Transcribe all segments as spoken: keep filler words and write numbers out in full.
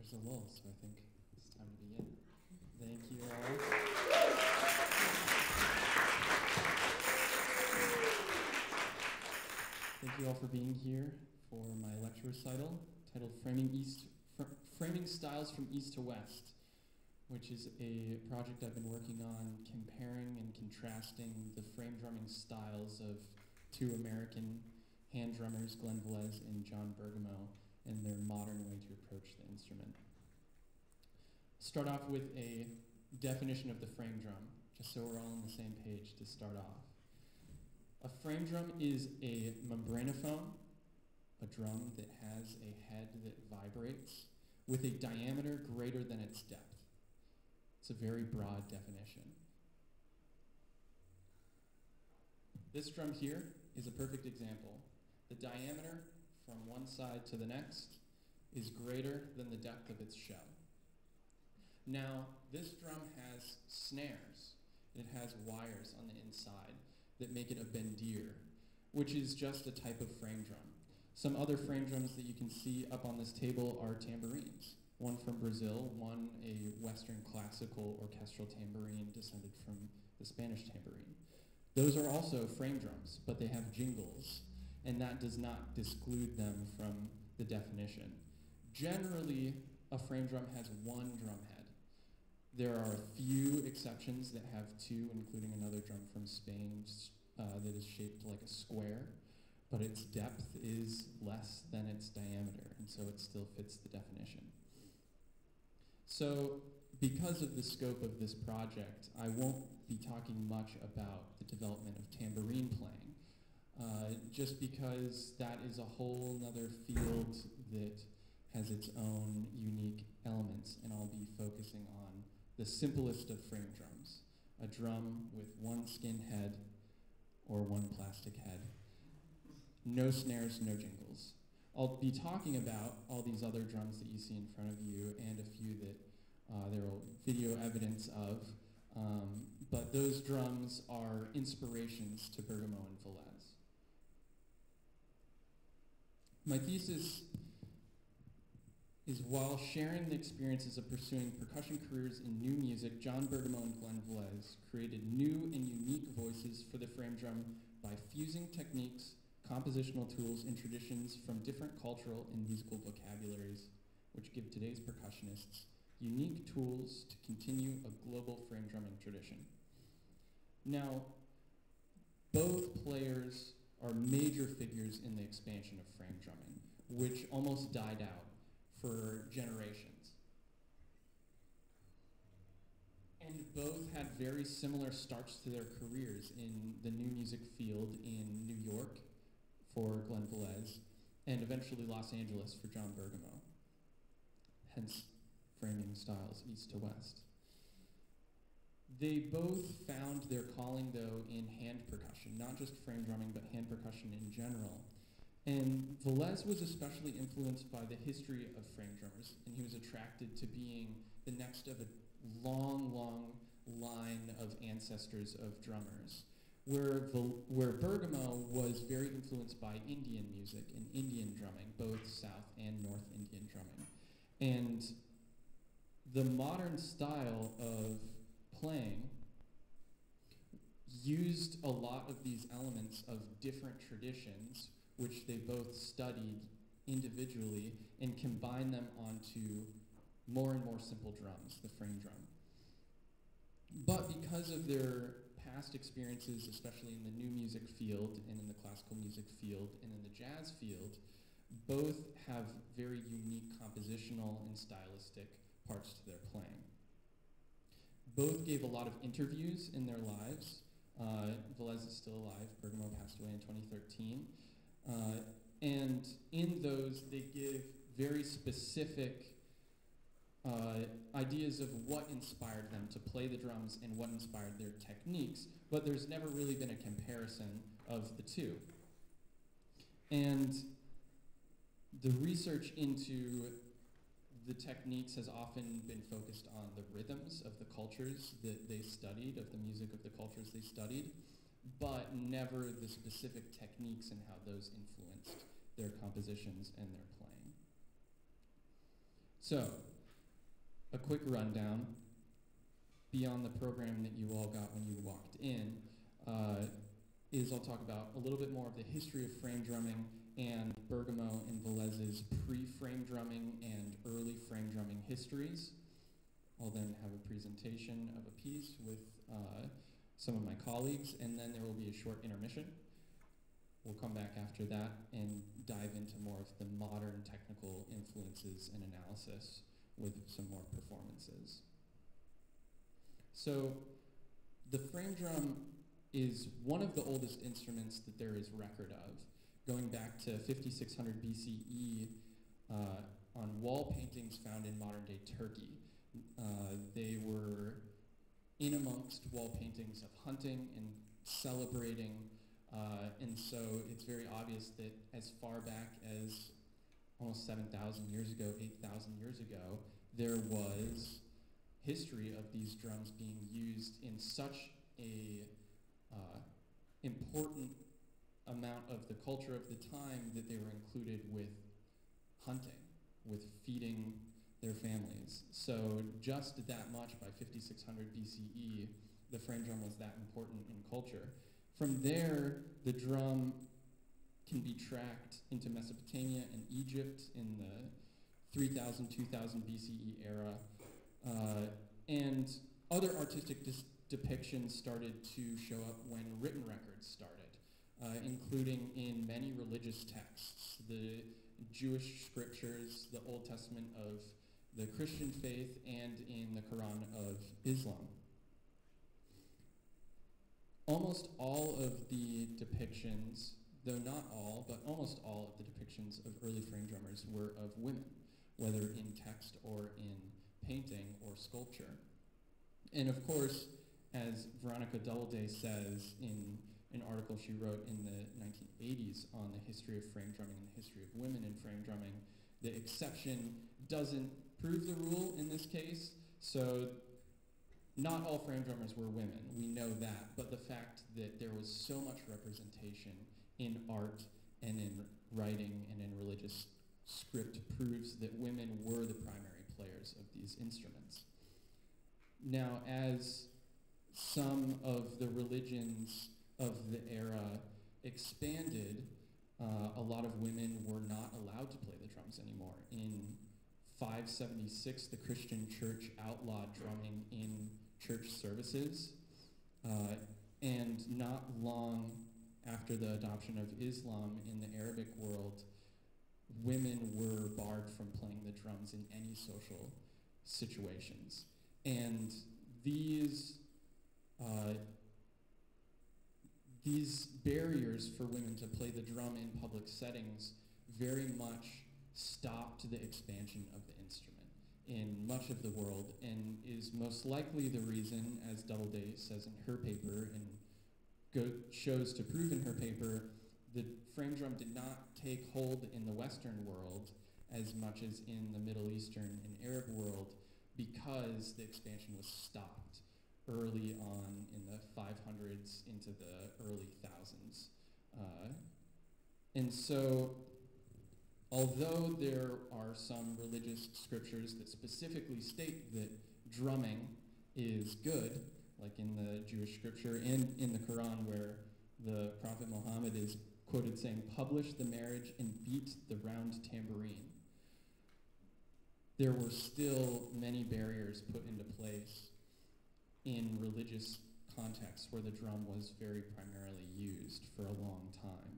there's a lull, so I think it's time to begin. Thank you all. Thank you all for being here for my lecture recital titled Framing, East, Fr Framing Styles from East to West, which is a project I've been working on comparing and contrasting the frame drumming styles of two American hand drummers, Glenn Velez and John Bergamo, and their modern way to approach the instrument. Start off with a definition of the frame drum, just so we're all on the same page to start off. A frame drum is a membranophone, a drum that has a head that vibrates with a diameter greater than its depth. It's a very broad definition. This drum here is a perfect example. The diameter from one side to the next is greater than the depth of its shell. Now, this drum has snares. It has wires on the inside that make it a bendir, which is just a type of frame drum. Some other frame drums that you can see up on this table are tambourines. One from Brazil, one a Western classical orchestral tambourine descended from the Spanish tambourine. Those are also frame drums, but they have jingles, and that does not disclude them from the definition. Generally, a frame drum has one drum head. There are a few exceptions that have two, including another drum from Spain uh, that is shaped like a square, but its depth is less than its diameter, and so it still fits the definition. So, because of the scope of this project, I won't be talking much about the development of tambourine playing, uh, just because that is a whole other field that has its own unique elements, and I'll be focusing on the simplest of frame drums, a drum with one skin head or one plastic head. No snares, no jingles. I'll be talking about all these other drums that you see in front of you and a few that uh, there are video evidence of, um, but those drums are inspirations to Bergamo and Velez. My thesis is while sharing the experiences of pursuing percussion careers in new music, John Bergamo and Glenn Velez created new and unique voices for the frame drum by fusing techniques, compositional tools, and traditions from different cultural and musical vocabularies, which give today's percussionists unique tools to continue a global frame drumming tradition. Now, both players are major figures in the expansion of frame drumming, which almost died out for generations. And both had very similar starts to their careers in the new music field in New York for Glenn Velez, and eventually Los Angeles for John Bergamo, hence framing styles east to west. They both found their calling, though, in hand percussion, not just frame drumming, but hand percussion in general. And Velez was especially influenced by the history of frame drummers, and he was attracted to being the next of a long, long line of ancestors of drummers, where, Vel where Bergamo was very influenced by Indian music and Indian drumming, both South and North Indian drumming. And the modern style of playing used a lot of these elements of different traditions, which they both studied individually, and combined them onto more and more simple drums, the frame drum. But because of their past experiences, especially in the new music field and in the classical music field and in the jazz field, both have very unique compositional and stylistic parts to their playing. Both gave a lot of interviews in their lives. Uh, Velez is still alive. Bergamo passed away in twenty thirteen. Uh, and in those, they give very specific uh, ideas of what inspired them to play the drums and what inspired their techniques, but there's never really been a comparison of the two. And the research into the techniques has often been focused on the rhythms of the cultures that they studied, of the music of the cultures they studied, but never the specific techniques and how those influenced their compositions and their playing. So, a quick rundown beyond the program that you all got when you walked in uh, is I'll talk about a little bit more of the history of frame drumming and Bergamo and Velez's pre-frame drumming and early frame drumming histories. I'll then have a presentation of a piece with uh, some of my colleagues, and then there will be a short intermission. We'll come back after that and dive into more of the modern technical influences and analysis with some more performances. So the frame drum is one of the oldest instruments that there is record of, going back to fifty-six hundred B C E uh, on wall paintings found in modern-day Turkey. Uh, they were in amongst wall paintings of hunting and celebrating, uh, and so it's very obvious that as far back as almost seven thousand years ago, eight thousand years ago, there was history of these drums being used in such a uh, important amount of the culture of the time that they were included with hunting, with feeding their families. So just that much by fifty-six hundred B C E, the frame drum was that important in culture. From there, the drum can be tracked into Mesopotamia and Egypt in the three thousand, two thousand B C E era. Uh, and other artistic dis- depictions started to show up when written records started, uh, including in many religious texts, the Jewish scriptures, the Old Testament of the Christian faith, and in the Quran of Islam. Almost all of the depictions, though not all, but almost all of the depictions of early frame drummers were of women, whether in text or in painting or sculpture. And of course, as Veronica Doubleday says in an article she wrote in the nineteen eighties on the history of frame drumming and the history of women in frame drumming, the exception doesn't prove the rule in this case. So not all frame drummers were women, we know that, but the fact that there was so much representation in art and in writing and in religious script proves that women were the primary players of these instruments. Now, as some of the religions of the era expanded, uh, a lot of women were not allowed to play the drums anymore. In five seventy-six, the Christian church outlawed drumming in church services, uh, and not long after the adoption of Islam in the Arabic world, women were barred from playing the drums in any social situations. And these uh, these barriers for women to play the drum in public settings very much stopped the expansion of the instrument in much of the world, and is most likely the reason, as Doubleday says in her paper and go, shows to prove in her paper, the frame drum did not take hold in the Western world as much as in the Middle Eastern and Arab world, because the expansion was stopped early on in the five hundreds into the early thousands. Uh, and so, although there are some religious scriptures that specifically state that drumming is good, like in the Jewish scripture and in the Quran, where the Prophet Muhammad is quoted saying, "Publish the marriage and beat the round tambourine," there were still many barriers put into place in religious contexts where the drum was very primarily used for a long time.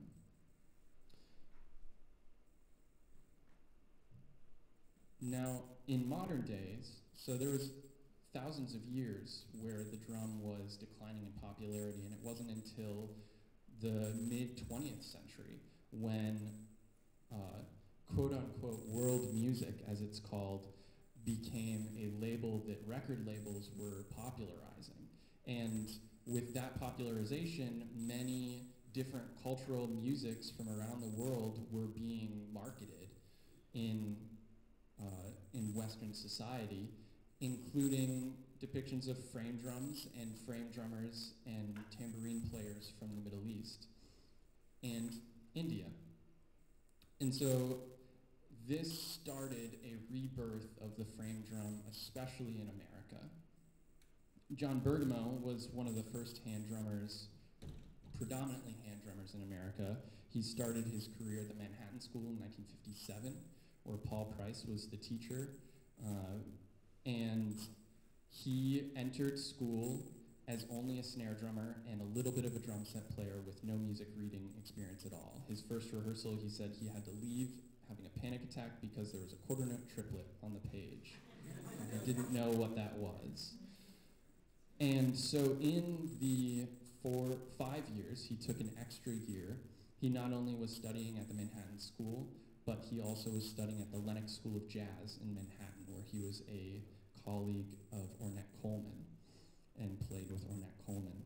Now, in modern days, so there was thousands of years where the drum was declining in popularity, and it wasn't until the mid-twentieth century when uh, quote-unquote world music, as it's called, became a label that record labels were popularizing. And with that popularization, many different cultural musics from around the world were being marketed in, uh, in Western society, including depictions of frame drums and frame drummers and tambourine players from the Middle East and India. And so this started a rebirth of the frame drum, especially in America. John Bergamo was one of the first hand drummers, predominantly hand drummers in America. He started his career at the Manhattan School in nineteen fifty-seven, where Paul Price was the teacher. Uh, and he entered school as only a snare drummer and a little bit of a drum set player with no music reading experience at all. His first rehearsal, he said he had to leave having a panic attack because there was a quarter note triplet on the page. He didn't know what that was. And so in the four, five years, he took an extra year. He not only was studying at the Manhattan School, but he also was studying at the Lenox School of Jazz in Manhattan, where he was a colleague of Ornette Coleman and played with Ornette Coleman.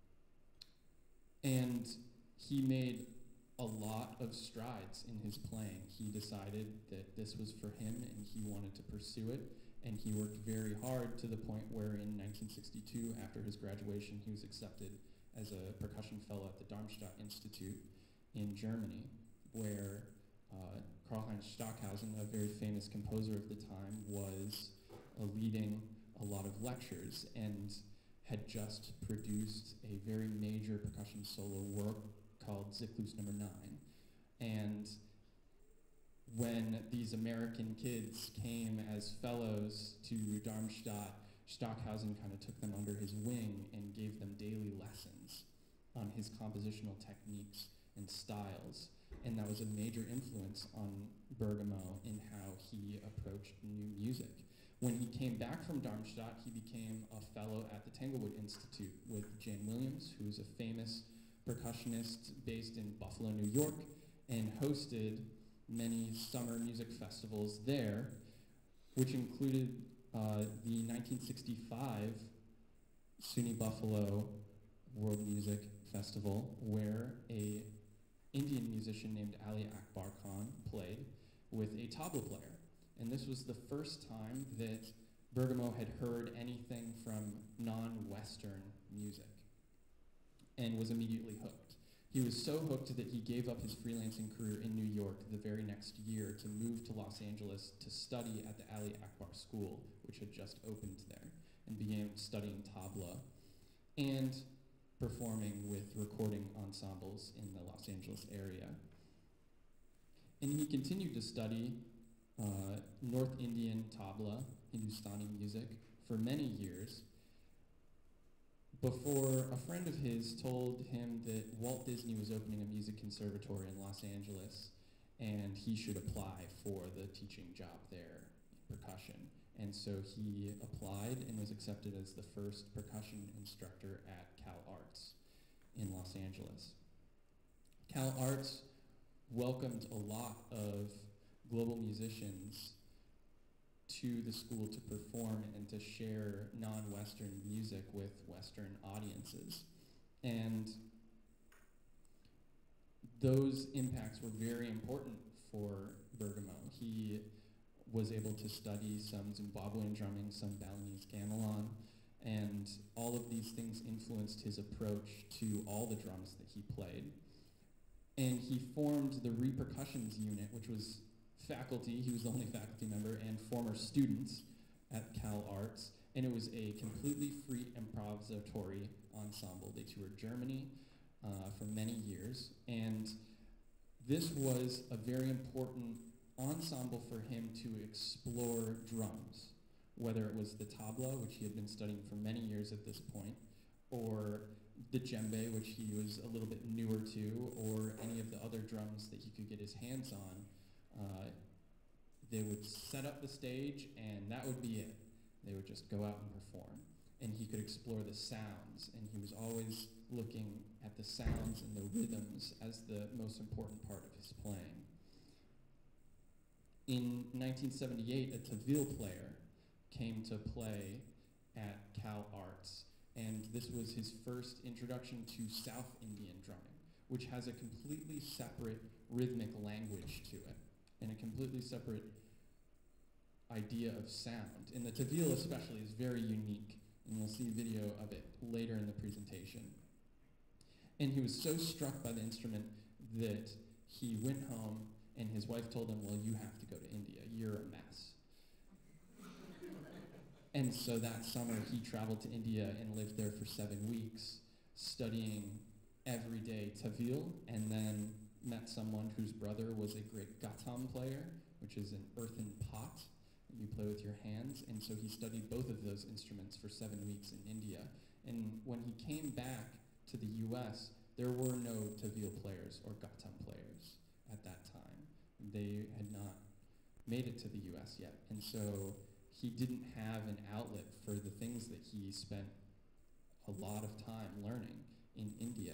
And he made a lot of strides in his playing. He decided that this was for him and he wanted to pursue it, and he worked very hard to the point where in nineteen sixty-two, after his graduation, he was accepted as a percussion fellow at the Darmstadt Institute in Germany, where uh, Karl-Heinz Stockhausen, a very famous composer of the time, was uh, leading a lot of lectures and had just produced a very major percussion solo work called Ziklus Number Nine. And when these American kids came as fellows to Darmstadt, Stockhausen kind of took them under his wing and gave them daily lessons on his compositional techniques and styles. And that was a major influence on Bergamo in how he approached new music. When he came back from Darmstadt, he became a fellow at the Tanglewood Institute with Jane Williams, who's a famous percussionist based in Buffalo, New York, and hosted many summer music festivals there, which included uh, the nineteen sixty-five SUNY Buffalo World Music Festival, where a Indian musician named Ali Akbar Khan played with a tabla player. And this was the first time that Bergamo had heard anything from non-Western music and was immediately hooked. He was so hooked that he gave up his freelancing career in New York the very next year to move to Los Angeles to study at the Ali Akbar School, which had just opened there, and began studying tabla and performing with recording ensembles in the Los Angeles area. And he continued to study uh, North Indian tabla, Hindustani music, for many years, before a friend of his told him that Walt Disney was opening a music conservatory in Los Angeles and he should apply for the teaching job there in percussion. And so he applied and was accepted as the first percussion instructor at Cal Arts in Los Angeles. Cal Arts welcomed a lot of global musicians to the school to perform and to share non-Western music with Western audiences. And those impacts were very important for Bergamo. He was able to study some Zimbabwean drumming, some Balinese gamelan, and all of these things influenced his approach to all the drums that he played. And he formed the repercussions unit, which was faculty, he was the only faculty member, and former students at Cal Arts, and it was a completely free improvisatory ensemble. They toured Germany uh, for many years, and this was a very important ensemble for him to explore drums, whether it was the tabla, which he had been studying for many years at this point, or the djembe, which he was a little bit newer to, or any of the other drums that he could get his hands on. Uh, they would set up the stage and that would be it. They would just go out and perform. And he could explore the sounds, and he was always looking at the sounds and the rhythms as the most important part of his playing. In nineteen seventy-eight, a Tawil player came to play at Cal Arts, and this was his first introduction to South Indian drumming, which has a completely separate rhythmic language to it, and a completely separate idea of sound. And the Tawil especially is very unique, and you'll see video of it later in the presentation. And he was so struck by the instrument that he went home And his wife told him, well, you have to go to India. You're a mess. And so that summer, he traveled to India and lived there for seven weeks, studying every day Tawil, and then met someone whose brother was a great gatam player, which is an earthen pot that you play with your hands. And so he studied both of those instruments for seven weeks in India. And when he came back to the U S, there were no Tawil players or gatam players at that time. They had not made it to the U S yet. And so he didn't have an outlet for the things that he spent a lot of time learning in India.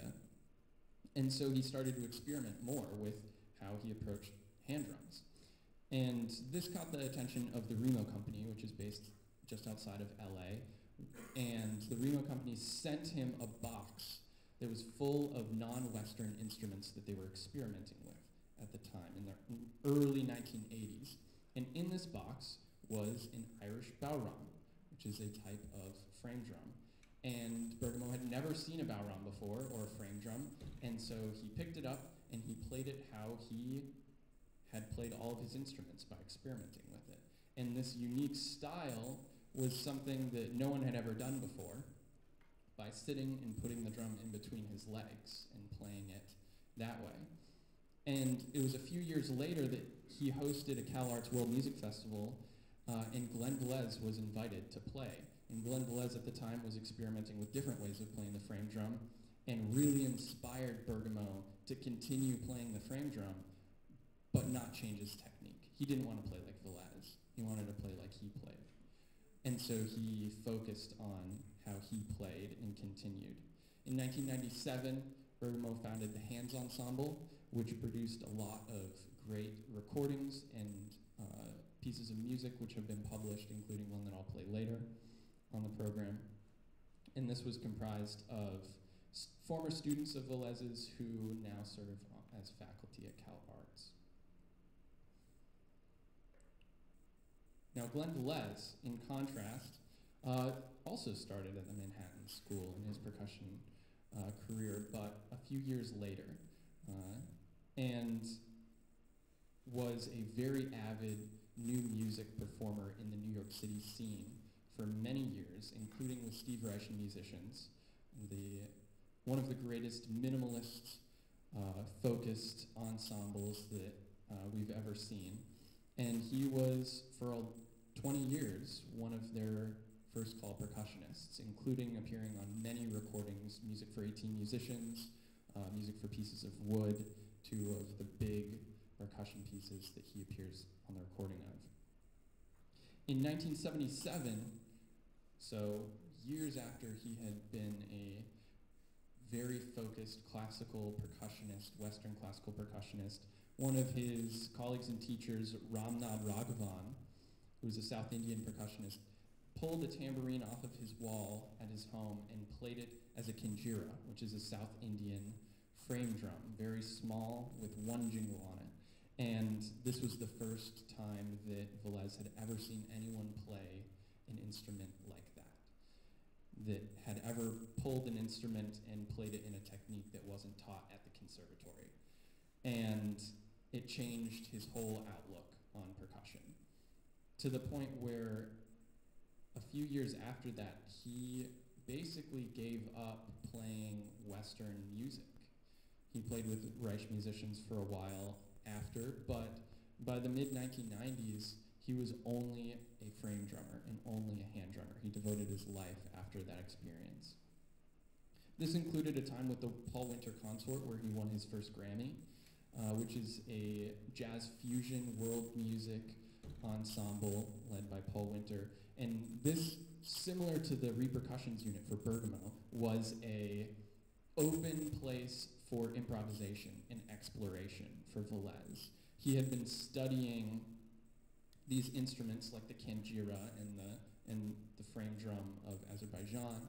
And so he started to experiment more with how he approached hand drums. And this caught the attention of the Remo Company, which is based just outside of L A. And the Remo Company sent him a box that was full of non-Western instruments that they were experimenting with at the time, in the early nineteen eighties. And in this box was an Irish bowram, which is a type of frame drum. And Bergamo had never seen a bowram before, or a frame drum, and so he picked it up and he played it how he had played all of his instruments, by experimenting with it. And this unique style was something that no one had ever done before, by sitting and putting the drum in between his legs and playing it that way. And it was a few years later that he hosted a CalArts World Music Festival, uh, and Glenn Velez was invited to play. And Glenn Velez at the time was experimenting with different ways of playing the frame drum, and really inspired Bergamo to continue playing the frame drum, but not change his technique. He didn't want to play like Velez. He wanted to play like he played. And so he focused on how he played and continued. In nineteen ninety-seven, Bergamo founded the Hands Ensemble, which produced a lot of great recordings and uh, pieces of music which have been published, including one that I'll play later on the program. And this was comprised of s- former students of Velez's who now serve as faculty at CalArts. Now, Glenn Velez, in contrast, uh, also started at the Manhattan School in his percussion uh, career, but a few years later, uh, and was a very avid new music performer in the New York City scene for many years, including with Steve Reich musicians, the, one of the greatest minimalist uh, focused ensembles that uh, we've ever seen. And he was, for a, twenty years, one of their first call percussionists, including appearing on many recordings, music for eighteen musicians, uh, music for Pieces of Wood, two of the big percussion pieces that he appears on the recording of. In nineteen seventy-seven, so years after he had been a very focused classical percussionist, Western classical percussionist, one of his colleagues and teachers, Ramnad Raghavan, who was a South Indian percussionist, pulled a tambourine off of his wall at his home and played it as a kinjira, which is a South Indian frame drum, very small with one jingle on it. And this was the first time that Velez had ever seen anyone play an instrument like that, that had ever pulled an instrument and played it in a technique that wasn't taught at the conservatory. And it changed his whole outlook on percussion, to the point where a few years after that, he basically gave up playing Western music. He played with Reich musicians for a while after, but by the mid nineteen nineties, he was only a frame drummer and only a hand drummer. He devoted his life after that experience. This included a time with the Paul Winter Consort where he won his first Grammy, uh, which is a jazz fusion world music ensemble led by Paul Winter. And this, similar to the repercussions unit for Bergamo, was a open place for improvisation and exploration for Velez. He had been studying these instruments like the kanjira and the, and the frame drum of Azerbaijan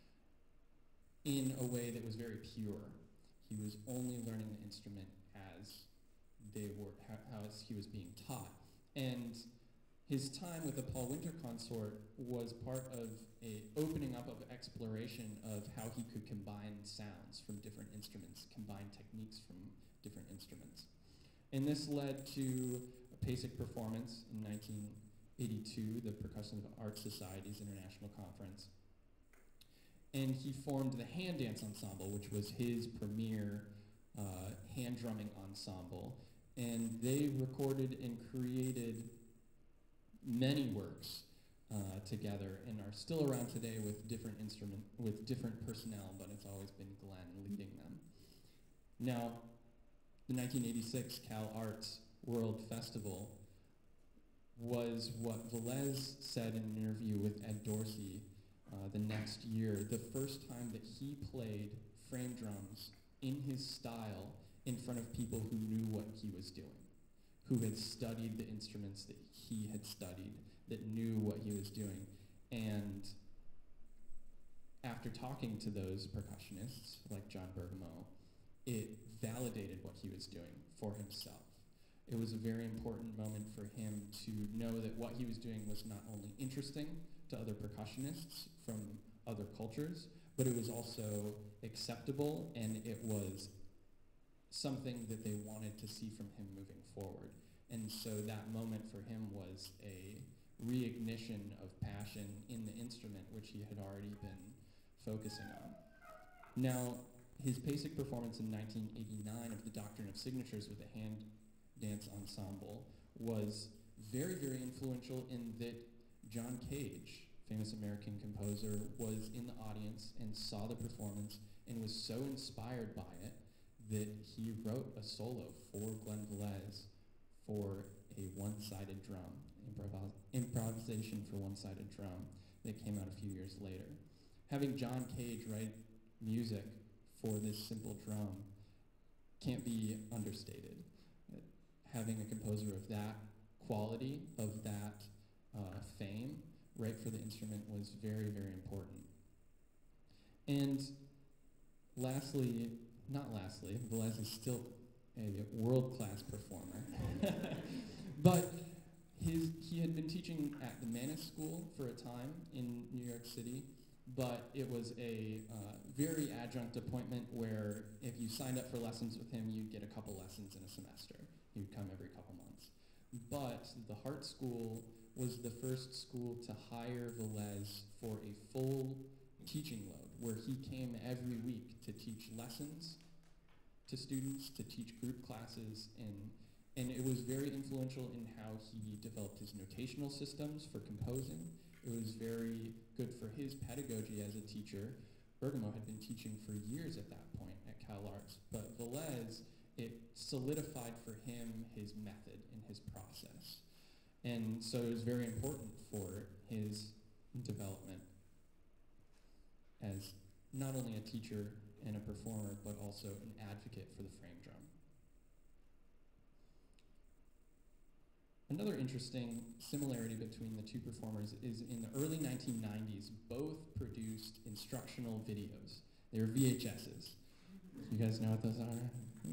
in a way that was very pure. He was only learning the instrument as they were, how, how he was being taught. And his time with the Paul Winter Consort was part of a opening up of exploration of how he could combine sounds from different instruments, combine techniques from different instruments. And this led to a PASIC performance in nineteen eighty-two, the Percussive Arts Society's International Conference. And he formed the Hand Dance Ensemble, which was his premier uh, hand drumming ensemble. And they recorded and created many works uh, together and are still around today with different instrument, with different personnel, but it's always been Glenn leading them. Now, the nineteen eighty-six Cal Arts World Festival was what Velez said in an interview with Ed Dorsey uh, the next year, the first time that he played frame drums in his style in front of people who knew what he was doing, who had studied the instruments that he had studied, that knew what he was doing. And after talking to those percussionists, like John Bergamo, it validated what he was doing for himself. It was a very important moment for him to know that what he was doing was not only interesting to other percussionists from other cultures, but it was also acceptable, and it was something that they wanted to see from him moving forward. And so that moment for him was a reignition of passion in the instrument, which he had already been focusing on. Now, his PASIC performance in nineteen eighty-nine of the Doctrine of Signatures with the Hand Dance Ensemble was very, very influential in that John Cage, famous American composer, was in the audience and saw the performance and was so inspired by it that he wrote a solo for Glenn Velez for a one-sided drum, improv improvisation for one-sided drum that came out a few years later. Having John Cage write music for this simple drum can't be understated. Having a composer of that quality, of that uh, fame, right for the instrument was very, very important. And lastly, not lastly, Velez is still a world-class performer. But his, he had been teaching at the Mannes School for a time in New York City, but it was a uh, very adjunct appointment where if you signed up for lessons with him, you'd get a couple lessons in a semester. He would come every couple months. But the Hart School was the first school to hire Velez for a full teaching load, where he came every week to teach lessons to students, to teach group classes, and and it was very influential in how he developed his notational systems for composing. It was very good for his pedagogy as a teacher. Bergamo had been teaching for years at that point at Cal Arts, but Velez, it solidified for him his method and his process. And so it was very important for his development as not only a teacher and a performer, but also an advocate for the frame drum. Another interesting similarity between the two performers is in the early nineteen nineties, both produced instructional videos. They were V H S's. You guys know what those are?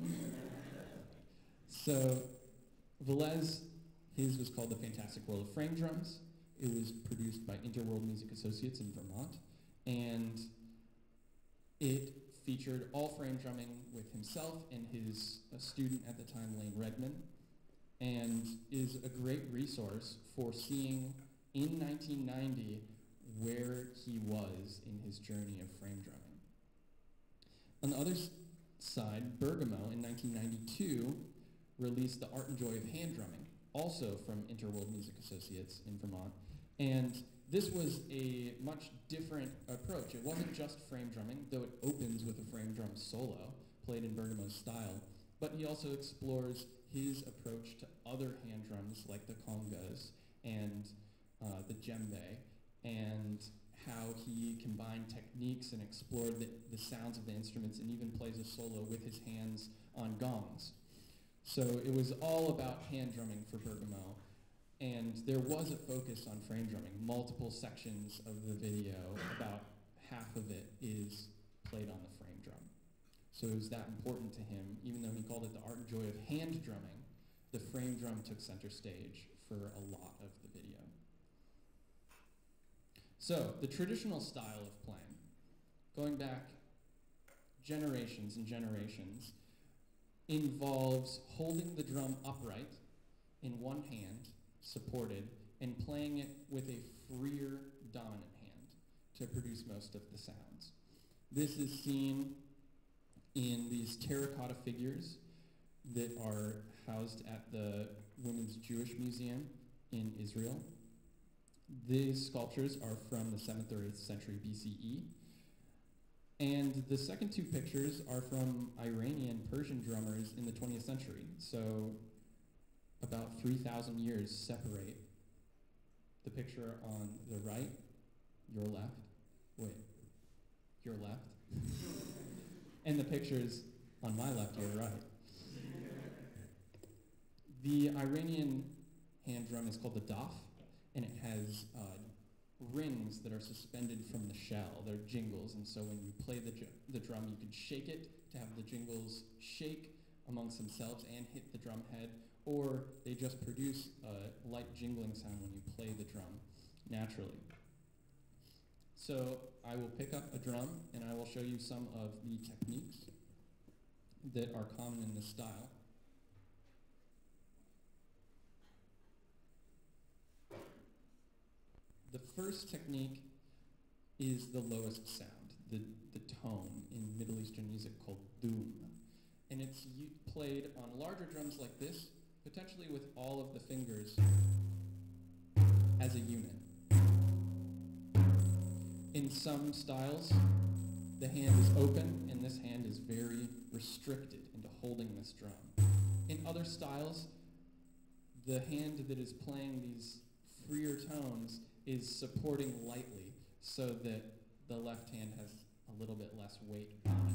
So Velez, his was called The Fantastic World of Frame Drums. It was produced by Interworld Music Associates in Vermont, and it featured all frame drumming with himself and his uh, student at the time, Lane Redman, and is a great resource for seeing in nineteen ninety where he was in his journey of frame drumming. On the other s- side, Bergamo in nineteen ninety-two released The Art and Joy of Hand Drumming, also from Interworld Music Associates in Vermont, and this was a much different approach. It wasn't just frame drumming, though it opens with a frame drum solo, played in Bergamo's style, but he also explores his approach to other hand drums like the congas and uh, the djembe, and how he combined techniques and explored the, the sounds of the instruments, and even plays a solo with his hands on gongs. So it was all about hand drumming for Bergamo, and there was a focus on frame drumming. Multiple sections of the video, about half of it is played on the frame drum. So it was that important to him. Even though he called it the art and joy of hand drumming, the frame drum took center stage for a lot of the video. So the traditional style of playing, going back generations and generations, involves holding the drum upright in one hand, supported, and playing it with a freer dominant hand to produce most of the sounds. This is seen in these terracotta figures that are housed at the Women's Jewish Museum in Israel. These sculptures are from the seventh or eighth century B C E. And the second two pictures are from Iranian Persian drummers in the twentieth century. So about three thousand years separate the picture on the right, your left, wait, your left, and the pictures on my left, your right. The Iranian hand drum is called the daf, and it has uh, rings that are suspended from the shell. They're jingles, and so when you play the, ju- the drum, you can shake it to have the jingles shake amongst themselves and hit the drum head, or they just produce a light jingling sound when you play the drum naturally. So I will pick up a drum, and I will show you some of the techniques that are common in this style. The first technique is the lowest sound, the, the tone in Middle Eastern music called doom. And it's u- played on larger drums like this, potentially with all of the fingers as a unit. In some styles, the hand is open and this hand is very restricted into holding this drum. In other styles, the hand that is playing these freer tones is supporting lightly so that the left hand has a little bit less weight on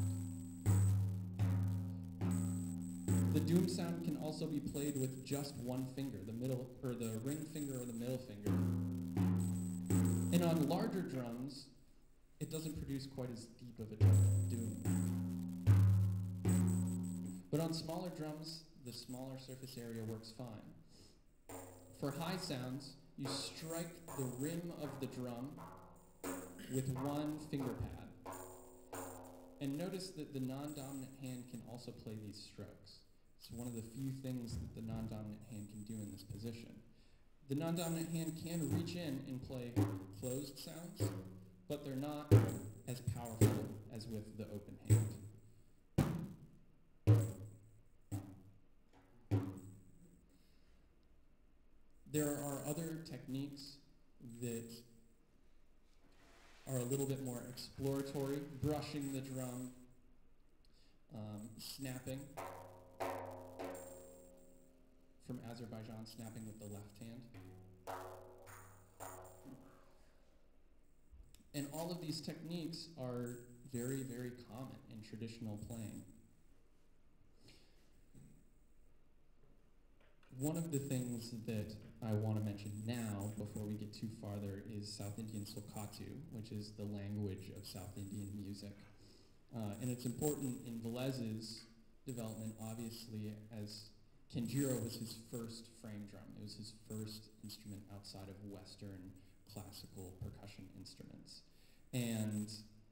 it. The doom sound can also be played with just one finger, the middle or the ring finger or the middle finger. And on larger drums, it doesn't produce quite as deep of a doom. But on smaller drums, the smaller surface area works fine. For high sounds, you strike the rim of the drum with one finger pad. And notice that the non-dominant hand can also play these strokes. It's one of the few things that the non-dominant hand can do in this position. The non-dominant hand can reach in and play closed sounds, but they're not as powerful as with the open hand. There are other techniques that are a little bit more exploratory, brushing the drum, um, snapping, from Azerbaijan, snapping with the left hand. And all of these techniques are very, very common in traditional playing. One of the things that I want to mention now, before we get too farther, is South Indian Sulkatu, which is the language of South Indian music. Uh, and it's important in Velez's development, obviously, as Kenjiro was his first frame drum. It was his first instrument outside of Western classical percussion instruments. And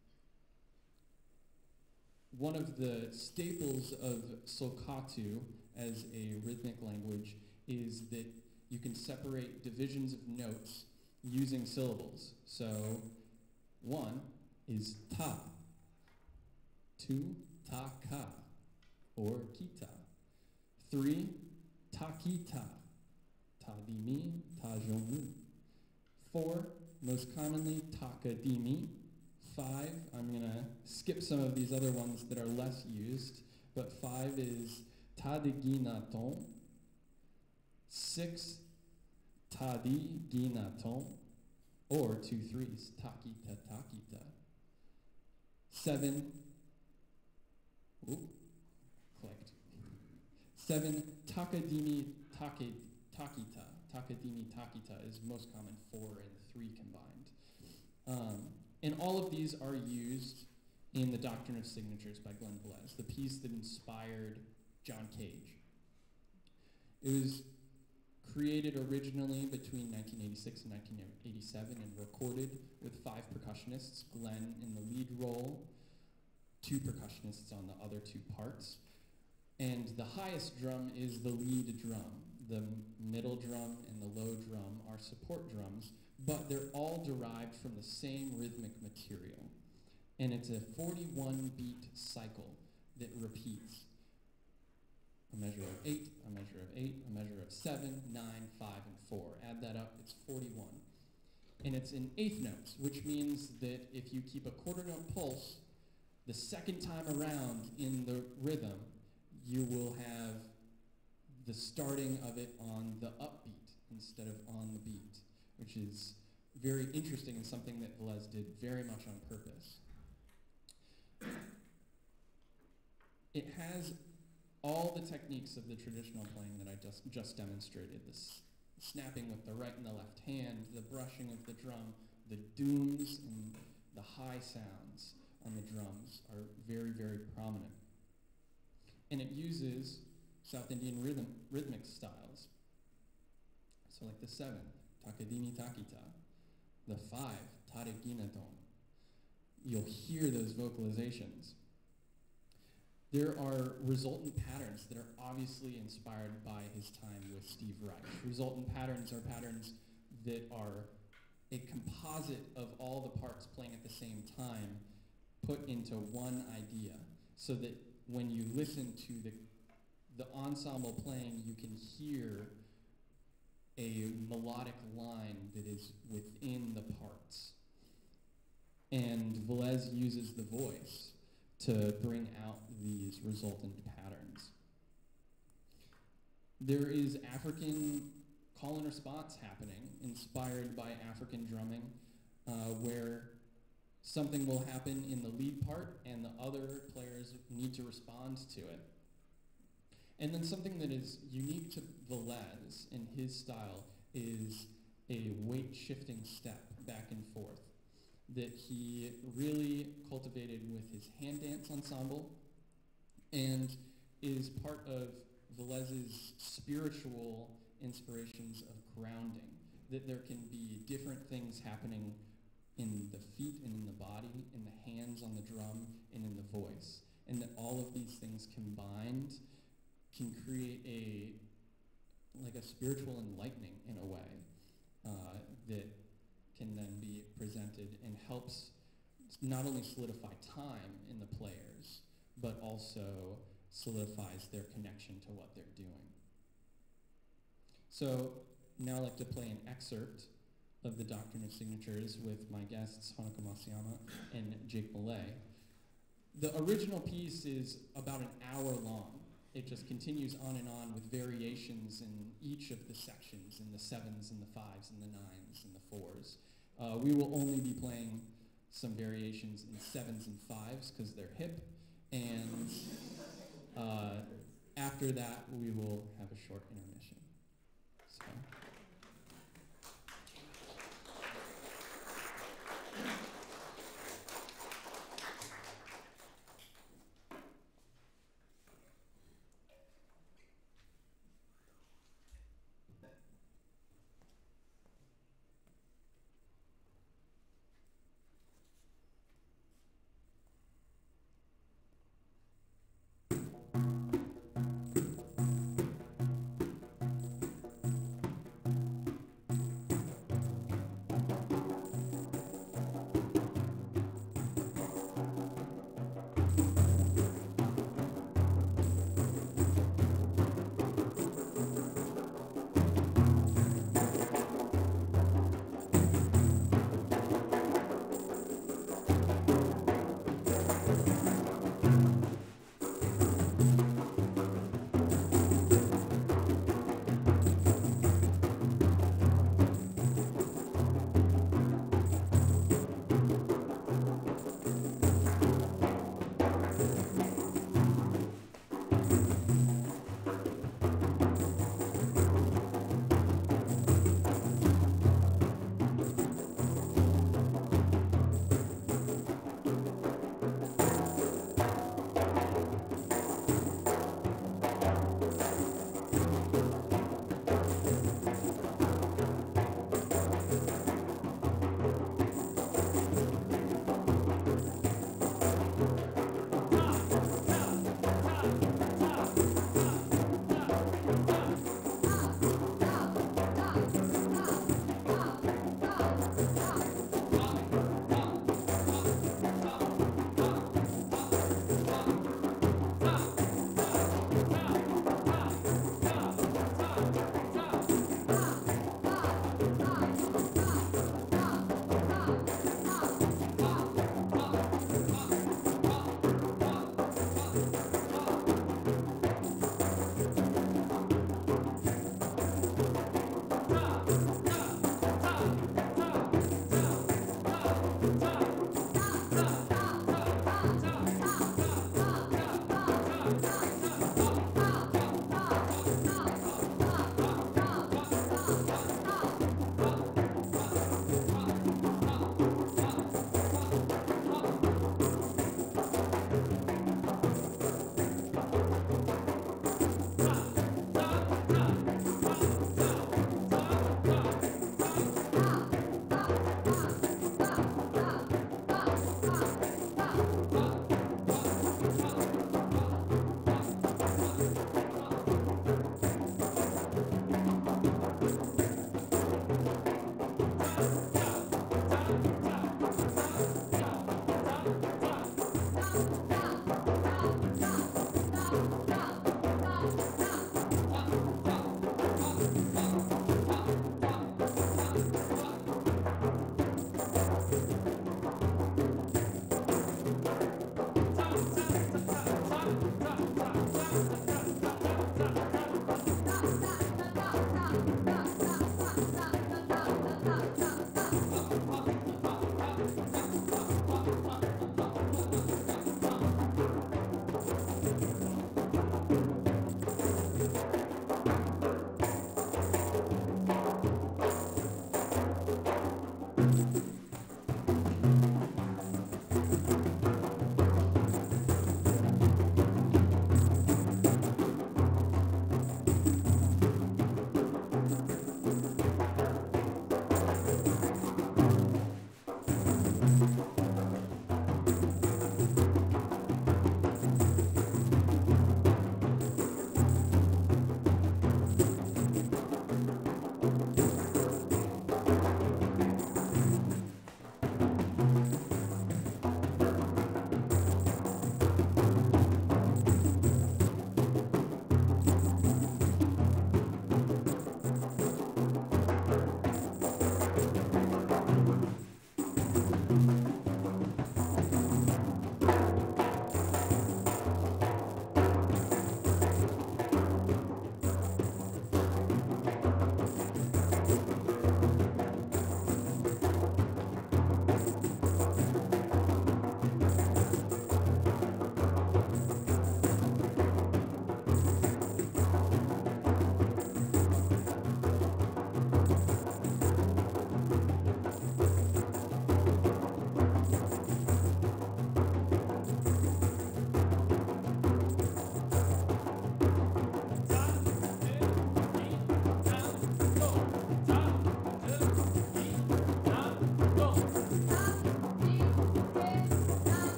one of the staples of Sulkatu as a rhythmic language is that you can separate divisions of notes using syllables. So one is ta, two, ta ka, or kita. Three, takita, tadimi, tajonu. Four, most commonly, takadimi. Five, I'm going to skip some of these other ones that are less used, but five is tadiginaton. Six, tadiginaton, or two threes, takita, takita. Seven, oop, clicked. Seven, takadimi, take, takita. Takadimi, takita is most common, four and three combined. Um, and all of these are used in The Doctrine of Signatures by Glenn Velez, the piece that inspired John Cage. It was created originally between nineteen eighty-six and nineteen eighty-seven and recorded with five percussionists, Glenn in the lead role, two percussionists on the other two parts. And the highest drum is the lead drum. The middle drum and the low drum are support drums, but they're all derived from the same rhythmic material. And it's a forty-one beat cycle that repeats. A measure of eight, a measure of eight, a measure of seven, nine, five, and four. Add that up, it's forty-one. And it's in eighth notes, which means that if you keep a quarter note pulse, the second time around in the rhythm, you will have the starting of it on the upbeat instead of on the beat, which is very interesting and something that Velez did very much on purpose. It has all the techniques of the traditional playing that I just, just demonstrated, this snapping with the right and the left hand, the brushing of the drum, the dooms and the high sounds on the drums are very, very prominent. And it uses South Indian rhythm, rhythmic styles. So like the seven, takadini takita, the five, tareginaton. You'll hear those vocalizations. There are resultant patterns that are obviously inspired by his time with Steve Reich. Resultant patterns are patterns that are a composite of all the parts playing at the same time put into one idea, so that when you listen to the, the ensemble playing, you can hear a melodic line that is within the parts. And Velez uses the voice to bring out these resultant patterns. There is African call and response happening, inspired by African drumming, uh, where something will happen in the lead part and the other players need to respond to it. And then something that is unique to Velez in his style is a weight-shifting step back and forth that he really cultivated with his hand dance ensemble and is part of Velez's spiritual inspirations of grounding, that there can be different things happening in the feet and in the body, in the hands on the drum, and in the voice, and that all of these things combined can create a like a spiritual enlightening in a way uh, that can then be presented and helps not only solidify time in the players, but also solidifies their connection to what they're doing. So now I'd like to play an excerpt of the Doctrine of Signatures with my guests Hanukkah Masayama and Jake Millay. The original piece is about an hour long. It just continues on and on with variations in each of the sections, in the sevens and the fives and the nines and the fours. Uh, we will only be playing some variations in sevens and fives because they're hip, and uh, after that we will have a short intermission. So.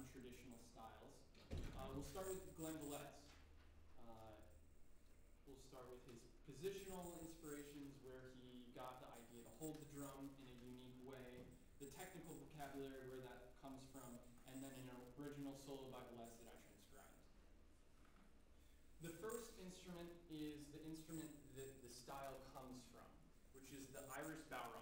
non-traditional styles. Uh, we'll start with Glenn Villette's. Uh, we'll start with his positional inspirations, where he got the idea to hold the drum in a unique way, the technical vocabulary where that comes from, and then an original solo by Villette that I transcribed. The first instrument is the instrument that the style comes from, which is the Irish bowron.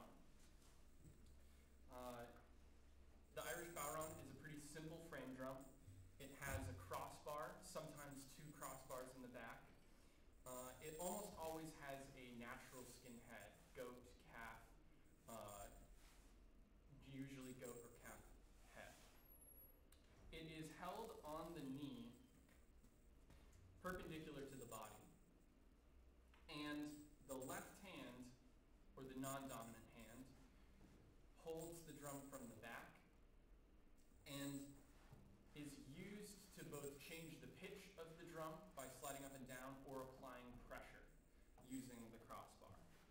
Uh, the Irish bowron is a pretty simple frame drum. It has a crossbar, sometimes two crossbars in the back. Uh, it almost always has a natural skin head, goat, calf, uh, usually goat or calf head. It is held on the knee, perpendicular to the body. And the left hand, or the non-dominant hand, holds the drum from the back and is used to both change the pitch of the drum by sliding up and down or applying pressure using the crossbar.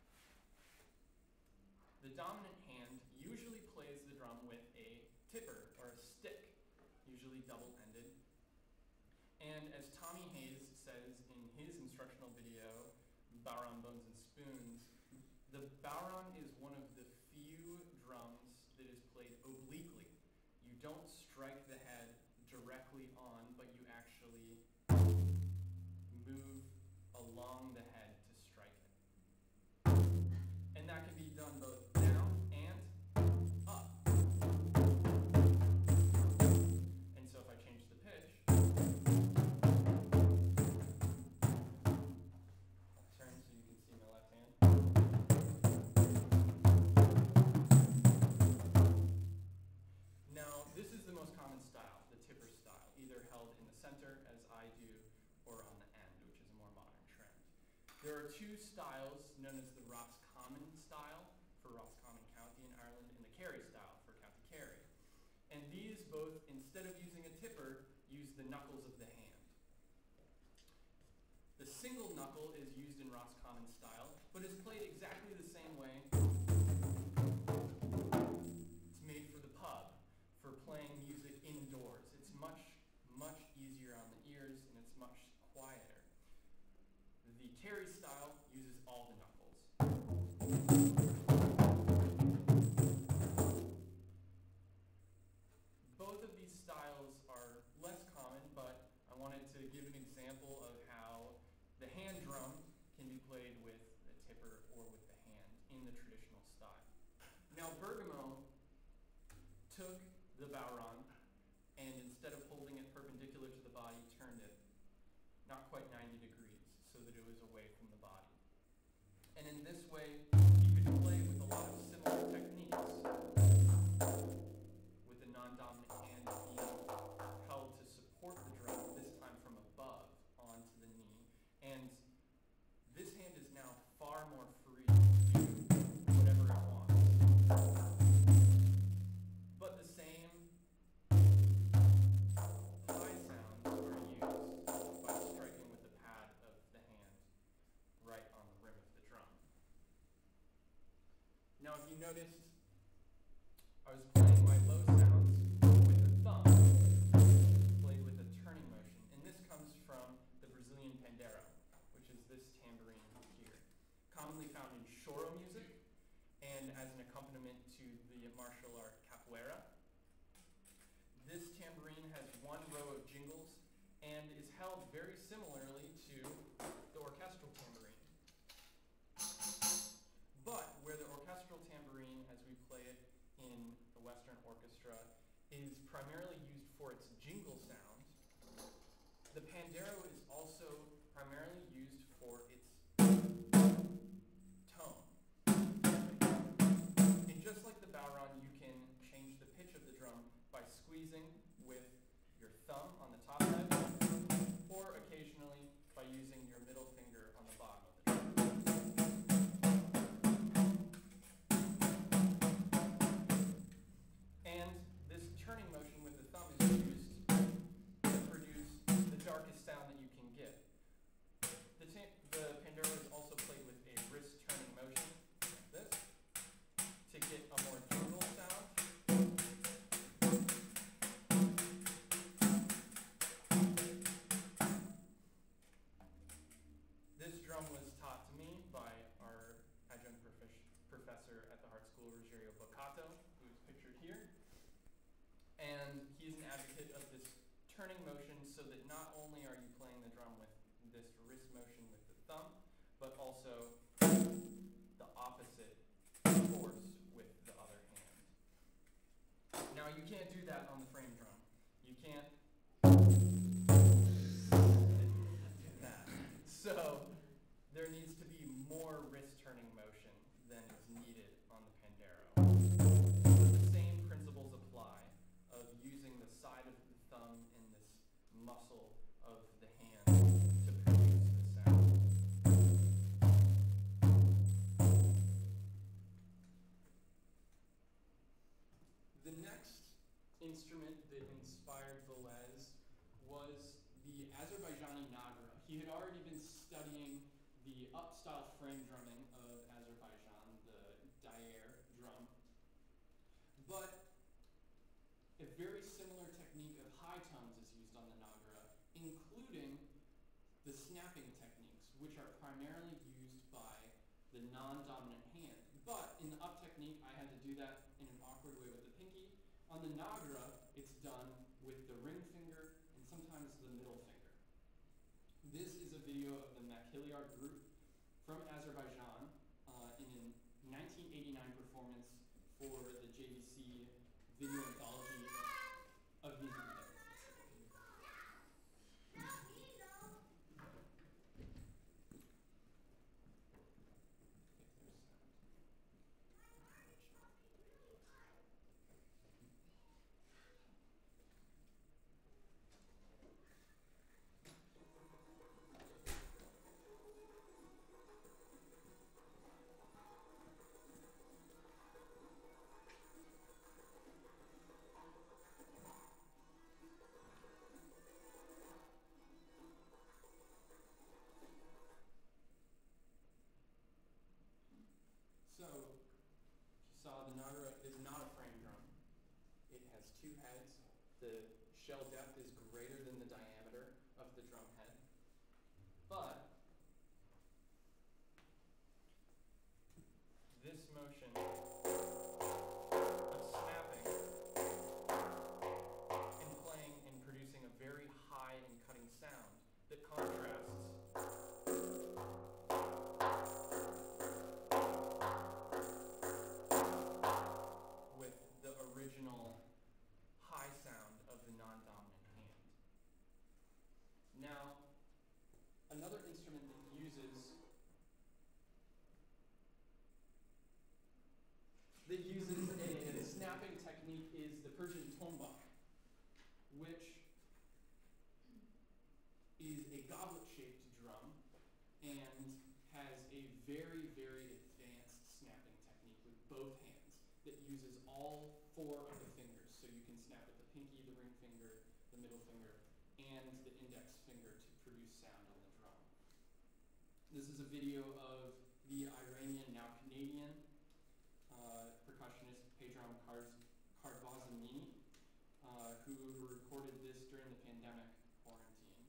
The dominant hand usually plays the drum with a tipper or a stick, usually double-ended. And as Tommy Hayes says in his instructional video, Bowron Bones and Spoons, the bowron is one of the few drums that is played obliquely. You don't strike the head directly on, but you actually move along the head to strike it. And that can be done both down and up. And so if I change the pitch, I'll turn so you can see my left hand. Now, this is the most common style, the tipper style, either held in the center, as I do, or on the end, which is a more modern trend. There are two styles known as the Roscommon style for Roscommon County in Ireland and the Kerry style for County Kerry. And these both, instead of using a tipper, use the knuckles of the hand. The single knuckle is used in Roscommon style, but is played exactly the same way. It's made for the pub, for playing music indoors. It's much, much easier on the ears, and it's much quieter. The Kerry style uses all the knuckles. Both of these styles are less common, but I wanted to give an example of how the hand drum can be played with the tipper or with the hand in the traditional style. Now, Bergamo took the bowron and instead of holding it perpendicular to the body, turned it not quite ninety degrees so that it was away from the body. And in this way, he could play with a lot of similar techniques, with the non-dominant hand being held to support the drum, this time from above onto the knee. And this hand is now far more free to do whatever it wants. But the same high sounds are used by striking with the pad of the hand right on the rim of the drum. Now, if you noticed, I was playing my low sounds with the thumb, played with a turning motion. And this comes from the Brazilian pandeiro, which is this tambourine here, commonly found in choro music and as an accompaniment to the martial art capoeira. This tambourine has one row of jingles and is held very similarly to the orchestral tambourine. But where the orchestral tambourine, as we play it in the Western orchestra, is primarily used for its jingle sound, the pandeiro is also primarily used for its tone. And just like the bowron, you can change the pitch of the drum by squeezing with your thumb on the top edge, or occasionally by using your middle finger on the bottom of the drum. And this turning motion with the thumb is used to produce the darkest sound that you can get. The, the pandeiro is also played with a wrist turning motion, like this, to get a more jingle sound. Ruggiero Boccato, who is pictured here. And he's an advocate of this turning motion so that not only are you playing the drum with this wrist motion with the thumb, but also the opposite force with the other hand. Now you can't do that on the frame drum. You can't do that. So there needs to be more wrist turning motion than is needed on the Pandero. But the same principles apply of using the side of the thumb and this muscle of the hand to produce the sound. The next instrument that inspired Velez was the Azerbaijani nagra. He had already been studying the up-style frame drumming of Azerbaijan, the daer drum. But a very similar technique of high tones is used on the nagra, including the snapping techniques, which are primarily used by the non-dominant hand. But in the up technique, I had to do that in an awkward way with the pinky. On the nagra, it's done with the ring finger and sometimes the middle finger. This is a video of the Makhiliar group from Azerbaijan uh, in a nineteen eighty-nine performance for the J V C video anthology of music videos. So, you saw the nagra is not a frame drum. It has two heads. The shell depth is greater than the diameter of the drum head. But this motion of snapping and playing and producing a very high and cutting sound that contrasts high sound of the non-dominant hand. Now, another instrument that uses that uses a, a snapping technique is the Persian tombak, which is a goblet-shaped drum and has a very, very advanced snapping technique with both hands that uses all four of the fingers. So you can snap with the pinky, the ring finger, the middle finger, and the index finger to produce sound on the drum. This is a video of the Iranian, now Canadian, uh, percussionist Pedram Kardvazamini, uh, who recorded this during the pandemic quarantine.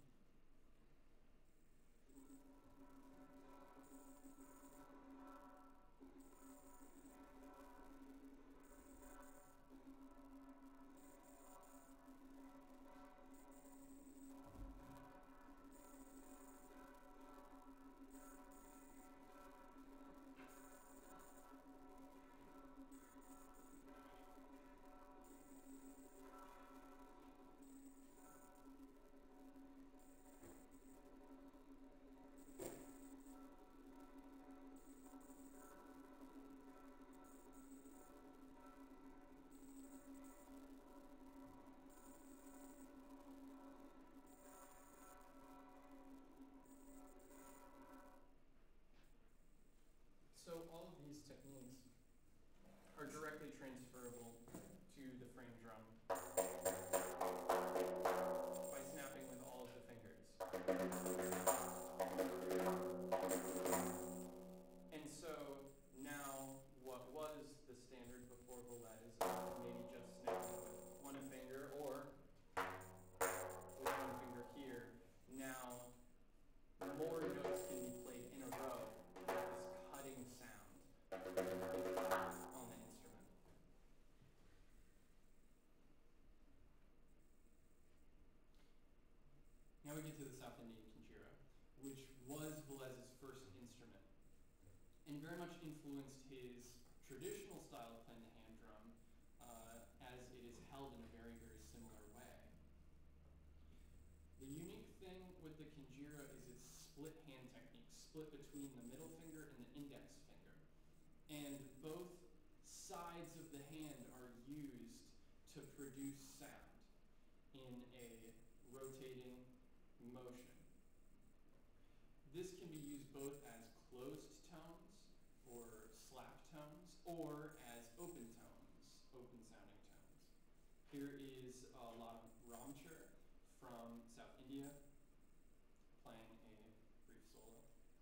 So all of these techniques are directly transferable to the frame drum by snapping with all of the fingers. And so now what was the standard before Velez, maybe just snapping with one finger or with one finger here, now more notes can be played in a row with this cutting sound on the instrument. and very much influenced his traditional style of playing the hand drum, uh, as it is held in a very, very similar way. The unique thing with the conjira is its split hand technique, split between the middle finger and the index finger. And both sides of the hand are used to produce sound in a rotating motion. This can be used both as closed tones or slap tones or as open tones, open sounding tones. Here is a lot of ramchur from South India playing a brief solo.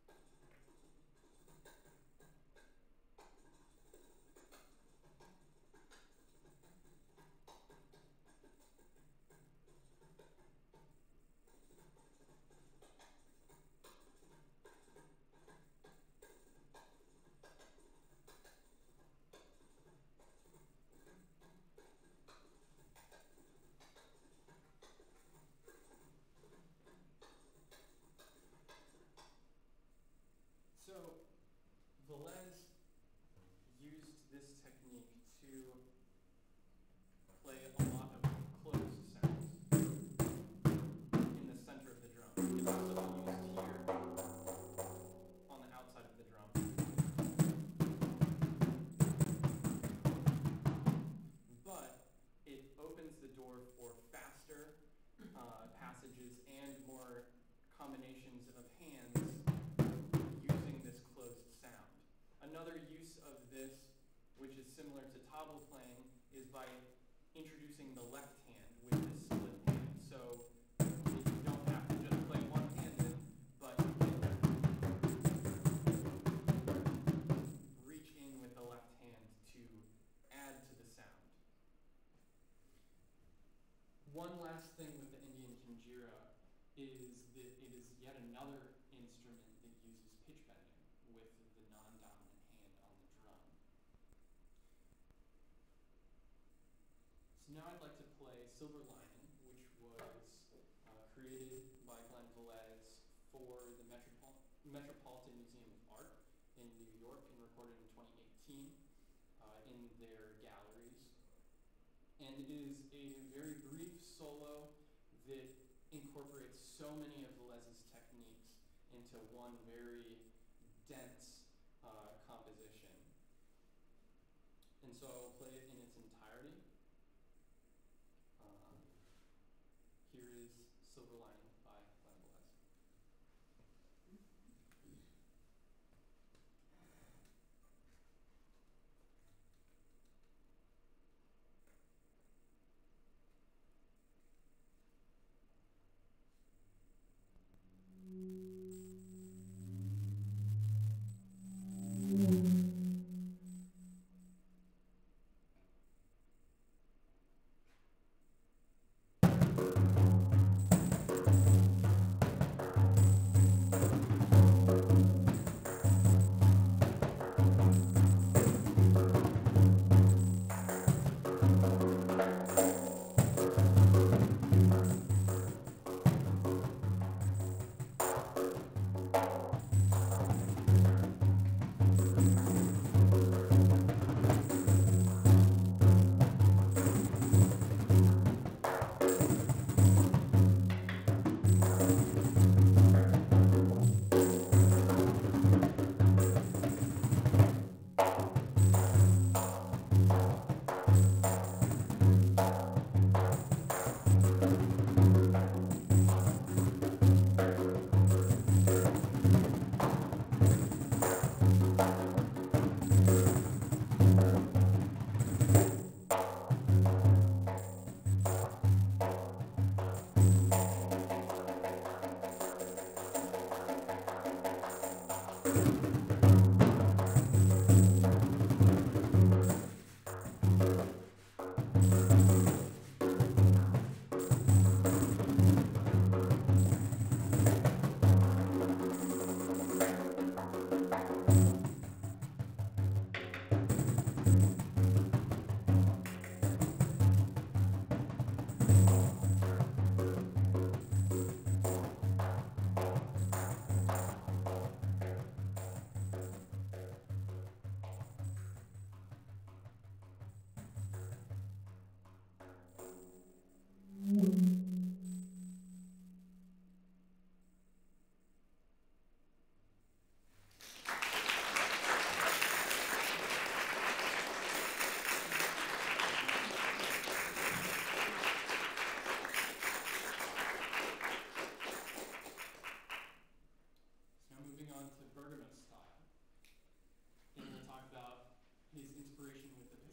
So Velez used this technique to play a lot of closed sounds in the center of the drum. It's also used here on the outside of the drum. But it opens the door for faster uh, passages and more combinations of hands using this closed sound. Another use of this, which is similar to tabla playing, is by introducing the left hand with this split hand. So you don't have to just play one-handed, but you can reach in with the left hand to add to the sound. One last thing with the Indian conjira is that it is yet another instrument that uses pitch bending with the non-dominant hand on the drum. So now I'd like to play Silver Lining, which was uh, created by Glenn Velez for the Metropol Metropolitan Museum of Art in New York and recorded in twenty eighteen uh, in their galleries. And it is a very brief solo that incorporates so many of Velez's techniques into one very dense uh, composition. And so I'll play it in its entirety. Uh, here is Silver Lining by Glenn Velez.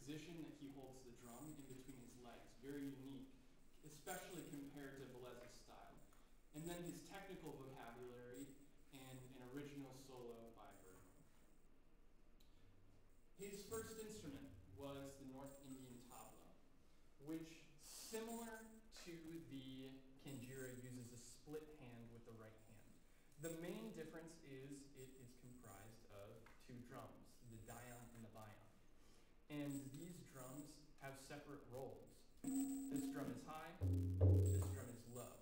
position that he holds the drum in between his legs, very unique, especially compared to Velez's style. And then his technical vocabulary and an original solo by Bergamo. His first instrument was the North Indian tabla, which, similar to the kanjira, uses a split hand with the right hand. The main difference is it is comprised of two drums, the dayan and the bayan. And these drums have separate roles. This drum is high, this drum is low.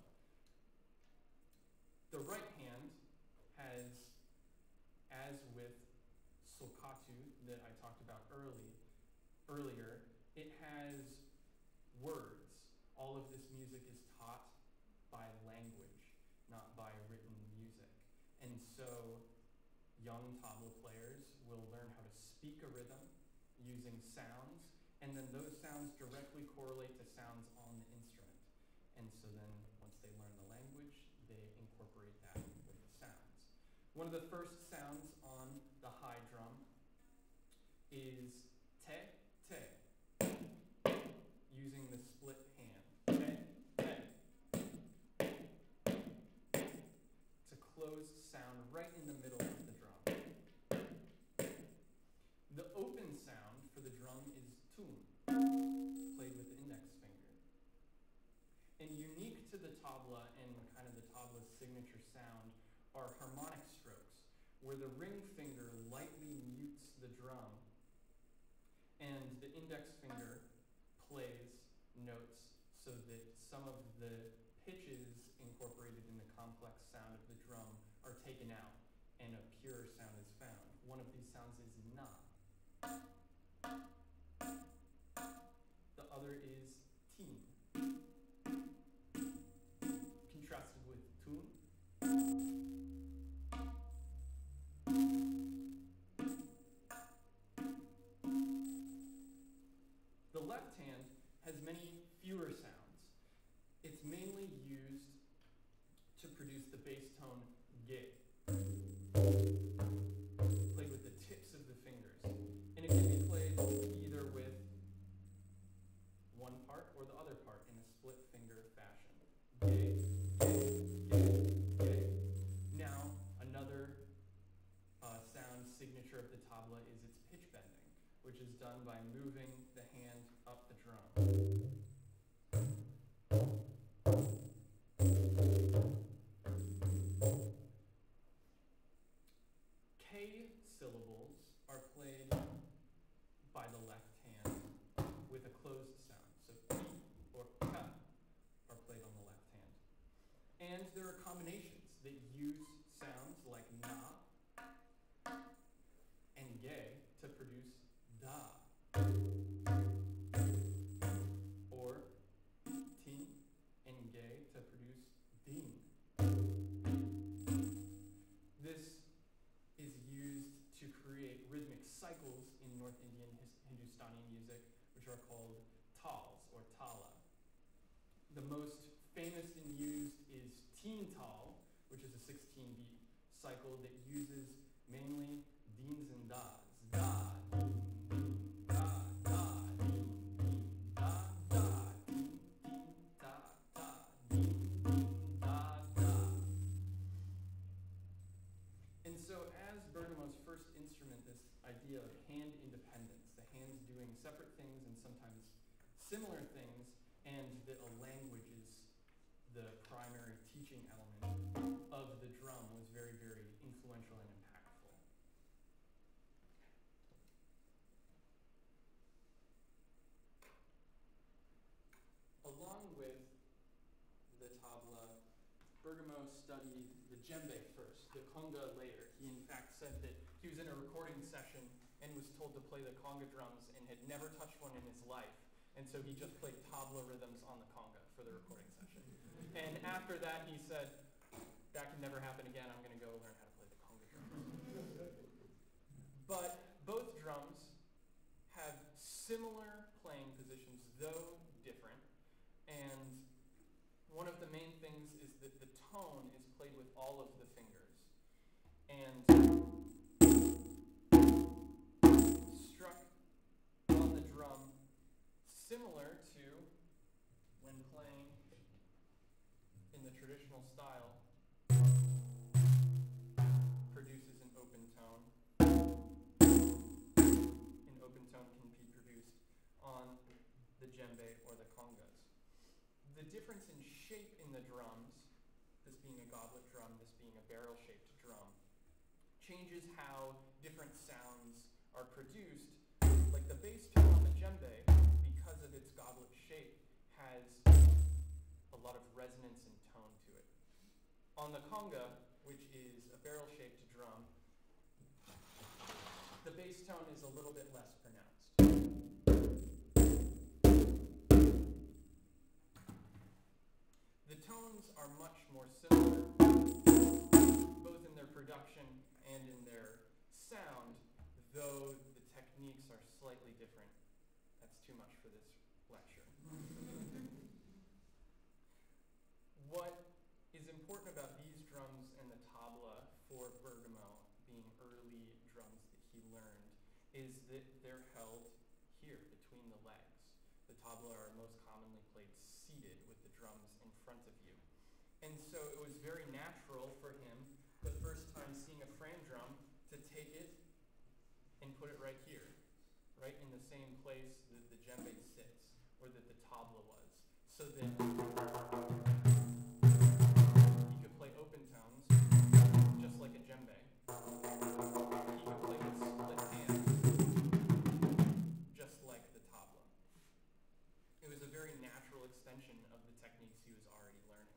The right hand has, as with Sulkatu that I talked about early, earlier, it has words. All of this music is taught by language, not by written music. And so young tabla players will learn how to speak a rhythm using sounds, and then those sounds directly correlate to sounds on the instrument. And so then once they learn the language, they incorporate that with the sounds. One of the first sounds on the high drum is te, te, using the split hand. Te, te. It's a closed sound right in the middle of the drum. The open sound for the drum is tun, played with the index finger. And unique to the tabla and kind of the tabla's signature sound are harmonic strokes, where the ring finger lightly mutes the drum and the index finger plays notes so that some of the pitches incorporated in the complex sound of the drum are taken out and a pure sound is found. One of these sounds is na. The other is tin, contrasted with tun. The left hand has many fewer sounds. It's mainly used to produce the bass tone ge, played with the tips of the fingers. And it can be played either with one part or the other part in a split finger fashion. Ge, ge, ge, ge. Now, another uh, sound signature of the tabla is its pitch bending, which is done by moving the hand up the drum. K syllables are played by the left hand with a closed sound. So P or Ka are played on the left hand. And there are combinations that use sounds like na and ge to produce da, or tin and ge to produce din. This is used to create rhythmic cycles in North Indian Hindustani music, which are called tals or tala. The most famous and used is teen tal, which is a sixteen beat cycle that uses mainly deens and das. Da, deen, deen, da, da, deen, deen, da, da, deen, deen, da, da, deen, deen, da, da. And so as Bergamo's first instrument, this idea of hand independence, the hands doing separate things and sometimes similar things, and that a language is the primary teaching element of the drum was very, very influential and impactful. Along with the tabla, Bergamo studied the djembe first, the conga later. He in fact said that he was in a recording session and was told to play the conga drums and had never touched one in his life. And so he just played tabla rhythms on the conga for the recording session. And after that he said, that can never happen again, I'm going to go learn how to play the conga drums. But both drums have similar playing positions, though different. And one of the main things is that the tone is played with all of the fingers. And struck on the drum the traditional style, produces an open tone. An open tone can be produced on the djembe or the congas. The difference in shape in the drums, this being a goblet drum, this being a barrel-shaped drum, changes how different sounds are produced. Like the bass tone on the djembe, because of its goblet shape, has a lot of resonance and tone to it. On the conga, which is a barrel-shaped drum, the bass tone is a little bit less pronounced. The tones are much more similar, both in their production and in their sound, though the techniques are slightly different. That's too much for this lecture. What is important about these drums and the tabla for Bergamo, being early drums that he learned, is that they're held here between the legs. The tabla are most commonly played seated with the drums in front of you. And so it was very natural for him, the first time seeing a frame drum, to take it and put it right here, right in the same place that the djembe sits, or that the tabla was, so that he could play open tones just like a djembe. He could play with split hands just like the tabla. It was a very natural extension of the techniques he was already learning.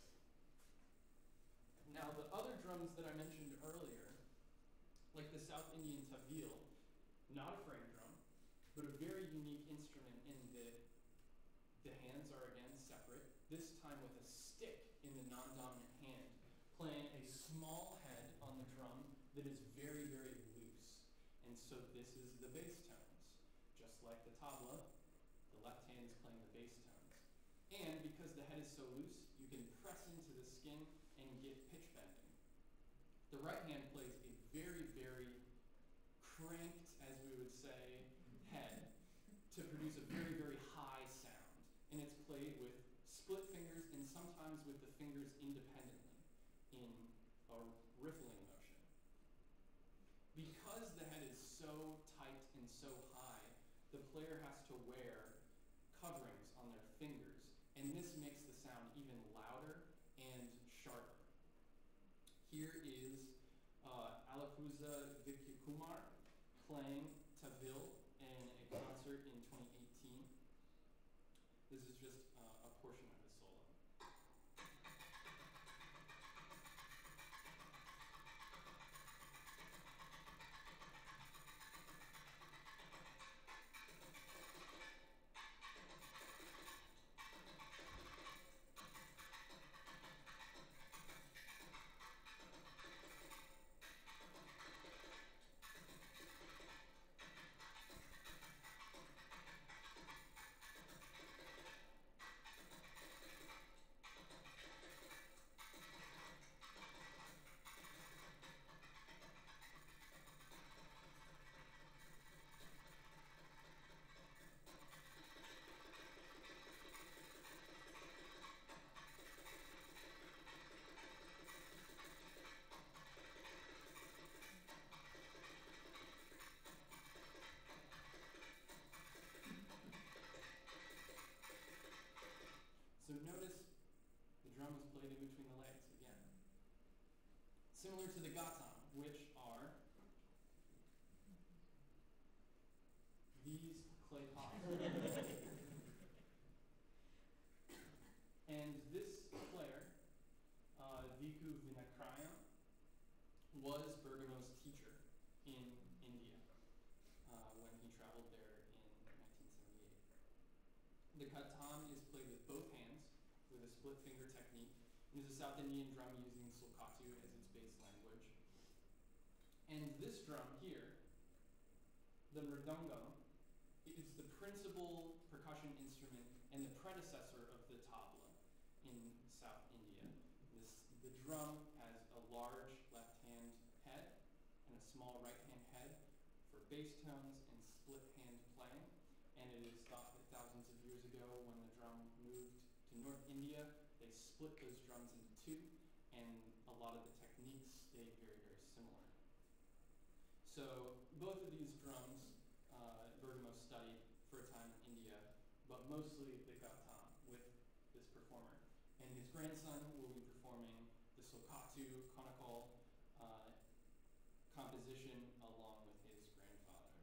Now, the other drums that I mentioned earlier, like the South Indian tabla, not a frame drum, but a very unique instrument in that the hands are again separate, this time with a stick in the non-dominant hand, playing a small head on the drum that is very, very loose. And so this is the bass tones. Just like the tabla, the left hand is playing the bass tones. And because the head is so loose, you can press into the skin and get pitch bending. The right hand plays a very, very cranked, as we would say, head to produce a very, very high sound. And it's played with split fingers and sometimes with the fingers independently in a riffling motion. Because the head is so tight and so high, the player has to wear coverings on their fingers, and this makes the sound even louder and sharper. Here is uh, Alapuza Vidykumar playing Tavil in a concert in twenty eighteen. This is just uh, a portion of his solo. So notice the drum is played in between the legs again. Similar to the gatam, which are these clay pots. And this player, uh, Viku Vinakraya, was Bergamo's teacher in India uh, when he traveled there in nineteen seventy-eight. The gatam is played with both hands with a split finger technique. It is a South Indian drum using Sulkatu as its base language. And this drum here, the mridangam, is the principal percussion instrument and the predecessor of the tabla in South India. This, the drum has a large left-hand head and a small right-hand head for bass tones and split hand playing. And it is thought that thousands of years ago, when the drum moved to North India, they split those drums into two, and a lot of the techniques stay very, very similar. So both of these drums, uh, Bergamo studied for a time in India, but mostly the Gatam with this performer. And his grandson will be performing the Sokkatu conical uh, composition along with his grandfather.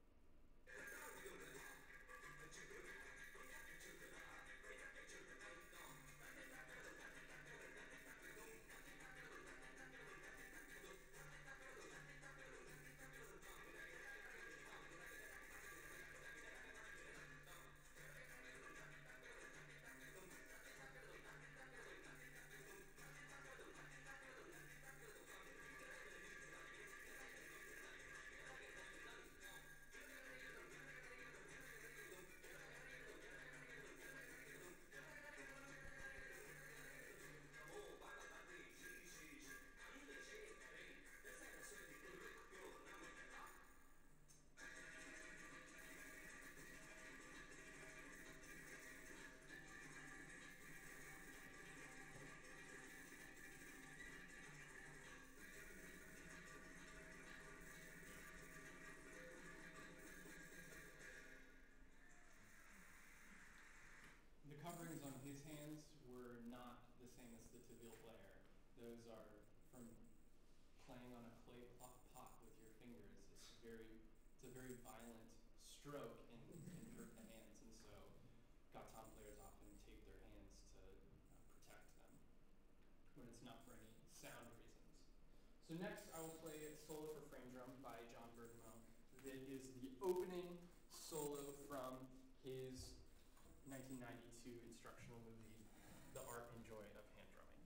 The coverings on his hands were not the same as the tabile player. Those are from playing on a clay pot, pot with your fingers. It's very, it's a very violent stroke and can hurt the hands, and so Gatam players often tape their hands to uh, protect them when it's not for any sound reasons. So next, I will play a solo for frame drum by John Bergamo. That is the opening solo from his nineteen ninety-two instructional movie, The Art and Joy of Hand Drumming.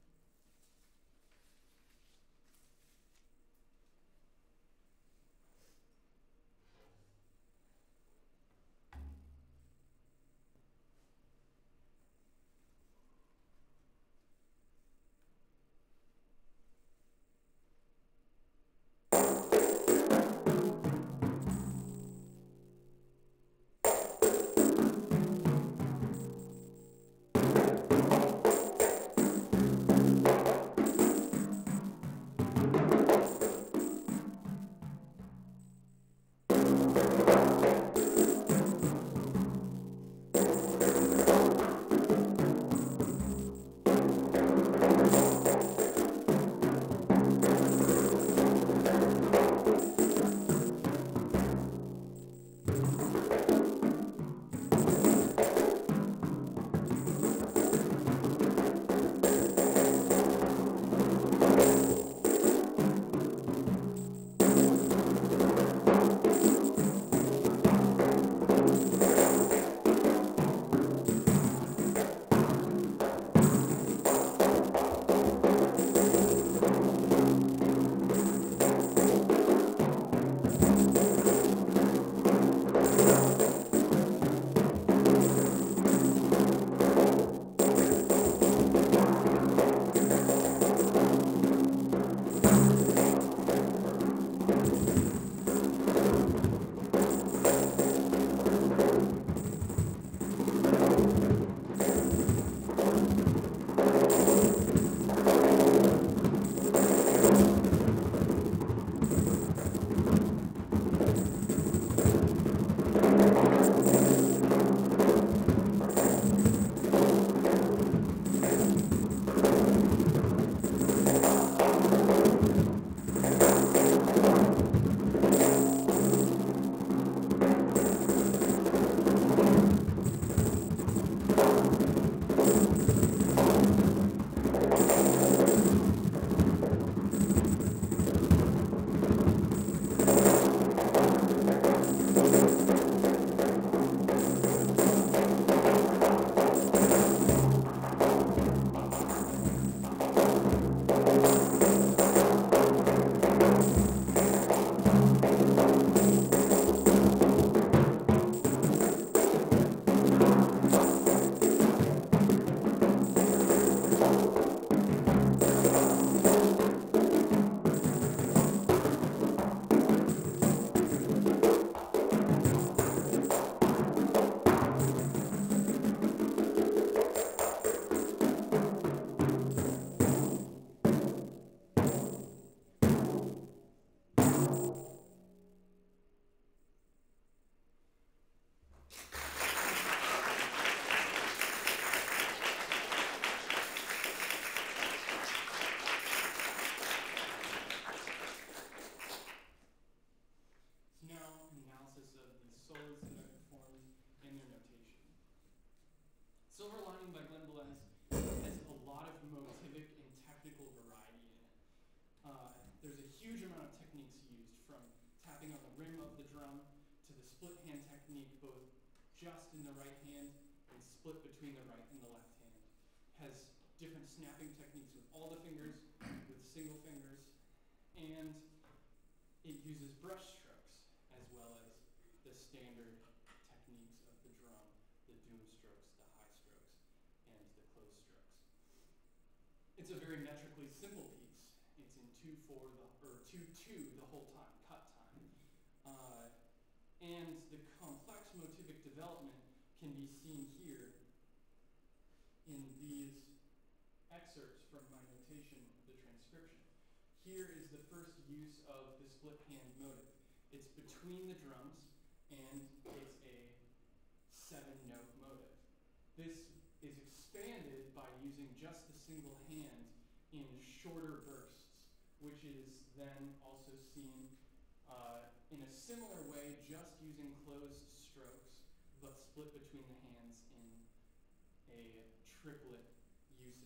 Uh, there's a huge amount of techniques used, from tapping on the rim of the drum to the split hand technique, both just in the right hand and split between the right and the left hand. Has different snapping techniques with all the fingers, with single fingers, and it uses brush strokes as well as the standard techniques of the drum, the doom strokes, the high strokes, and the close strokes. It's a very metrically simple piece. It's in two four the or two two the whole time, cut time. Uh, and the complex motivic development can be seen here in these excerpts from my notation of the transcription. Here is the first use of the split hand motive. It's between the drums, and it's a seven-note motive. This is expanded by using just the single hand in shorter bursts, which is then also seen uh, in a similar way, just using closed strokes, but split between the hands in a triplet usage.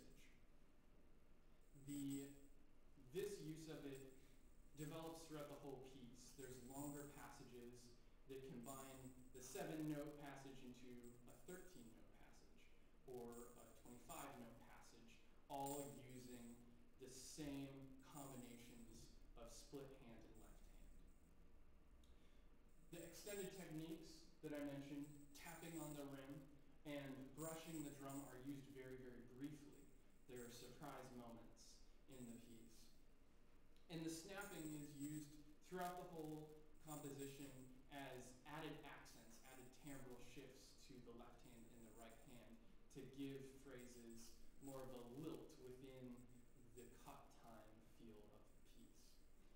The, this use of it develops throughout the whole piece. There's longer passages that combine the seven-note passage into a thirteen-note passage, or a twenty-five-note passage, all using the same combinations of split hand and left hand. The extended techniques that I mentioned, tapping on the rim and brushing the drum, are used very, very briefly. There are surprise moments in the piece. And the snapping is used throughout the whole composition as added accents, added timbral shifts to the left hand and the right hand to give phrases more of a lilt within the cut time feel of the piece.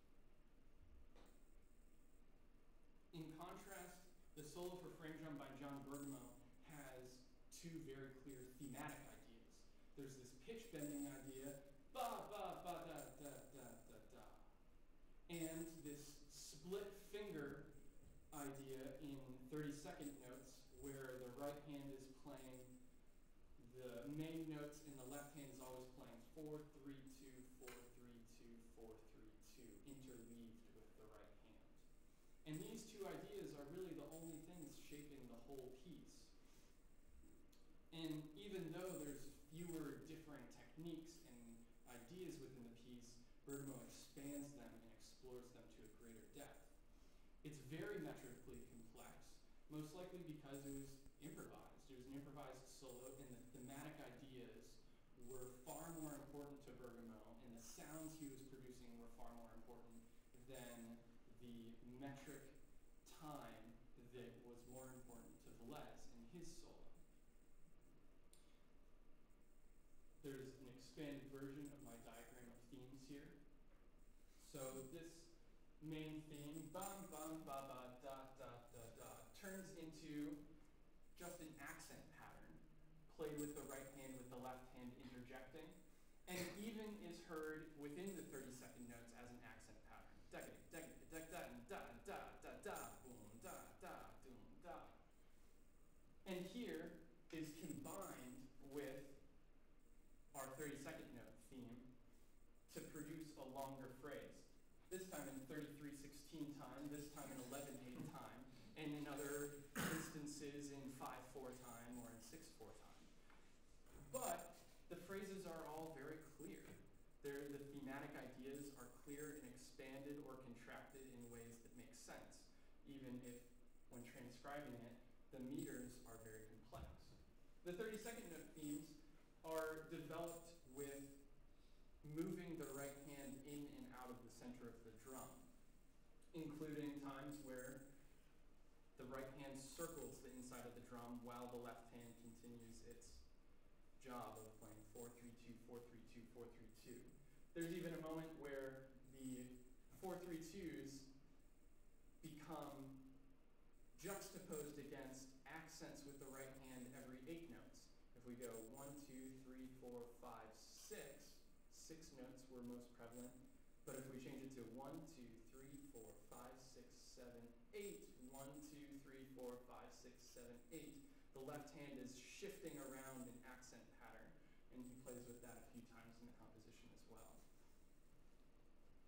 In contrast, the solo for frame drum by John Bergamo has two very clear thematic ideas. There's this pitch bending idea, ba ba ba da da da da da, and this split finger idea in thirty-second notes, where the right hand is playing the main notes and the left hand is always playing four three two, four three two, four three two, interleaved with the right hand. And these two ideas are really the only things shaping the whole piece. And even though there's fewer differing techniques and ideas within the piece, Bergamo expands them and explores them to a greater depth. It's very metrically complex, most likely because it was improvised. It was an improvised solo, and the thematic ideas were far more important to Bergamo, and the sounds he was producing were far more important than the metric time that was more important to Velez in his solo. There's an expanded version of my diagram of themes here. So this main theme, bum bum ba ba da da da da, turns into just an accent pattern, played with the right hand with the left hand interjecting, and even is heard within the thirty-second notes as an accent pattern. Da da da da da da da da boom da da boom da. And here is combined with our thirty-second note theme to produce a longer phrase. This time in thirty-three sixteen time, this time in eleven eight time, and in other instances in five four time or in six four time. But the phrases are all very clear. They're, the thematic ideas are clear and expanded or contracted in ways that make sense, even if, when transcribing it, the meters are very complex. The thirty-second note themes are developed with moving the right hand in and out of the center of the drum, including times where the right hand circles the inside of the drum while the left hand continues its job of playing four three two, four three two, four three two. There's even a moment where the four three twos become juxtaposed against accents with the right hand every eight notes. If we go one, two, three, four, five, six, six notes were most prevalent. But if we change it to one, two, three, four, five, six, seven, eight, one, two, three, four, five, six, seven, eight, the left hand is shifting around in accent pattern, and he plays with that a few times in the composition as well.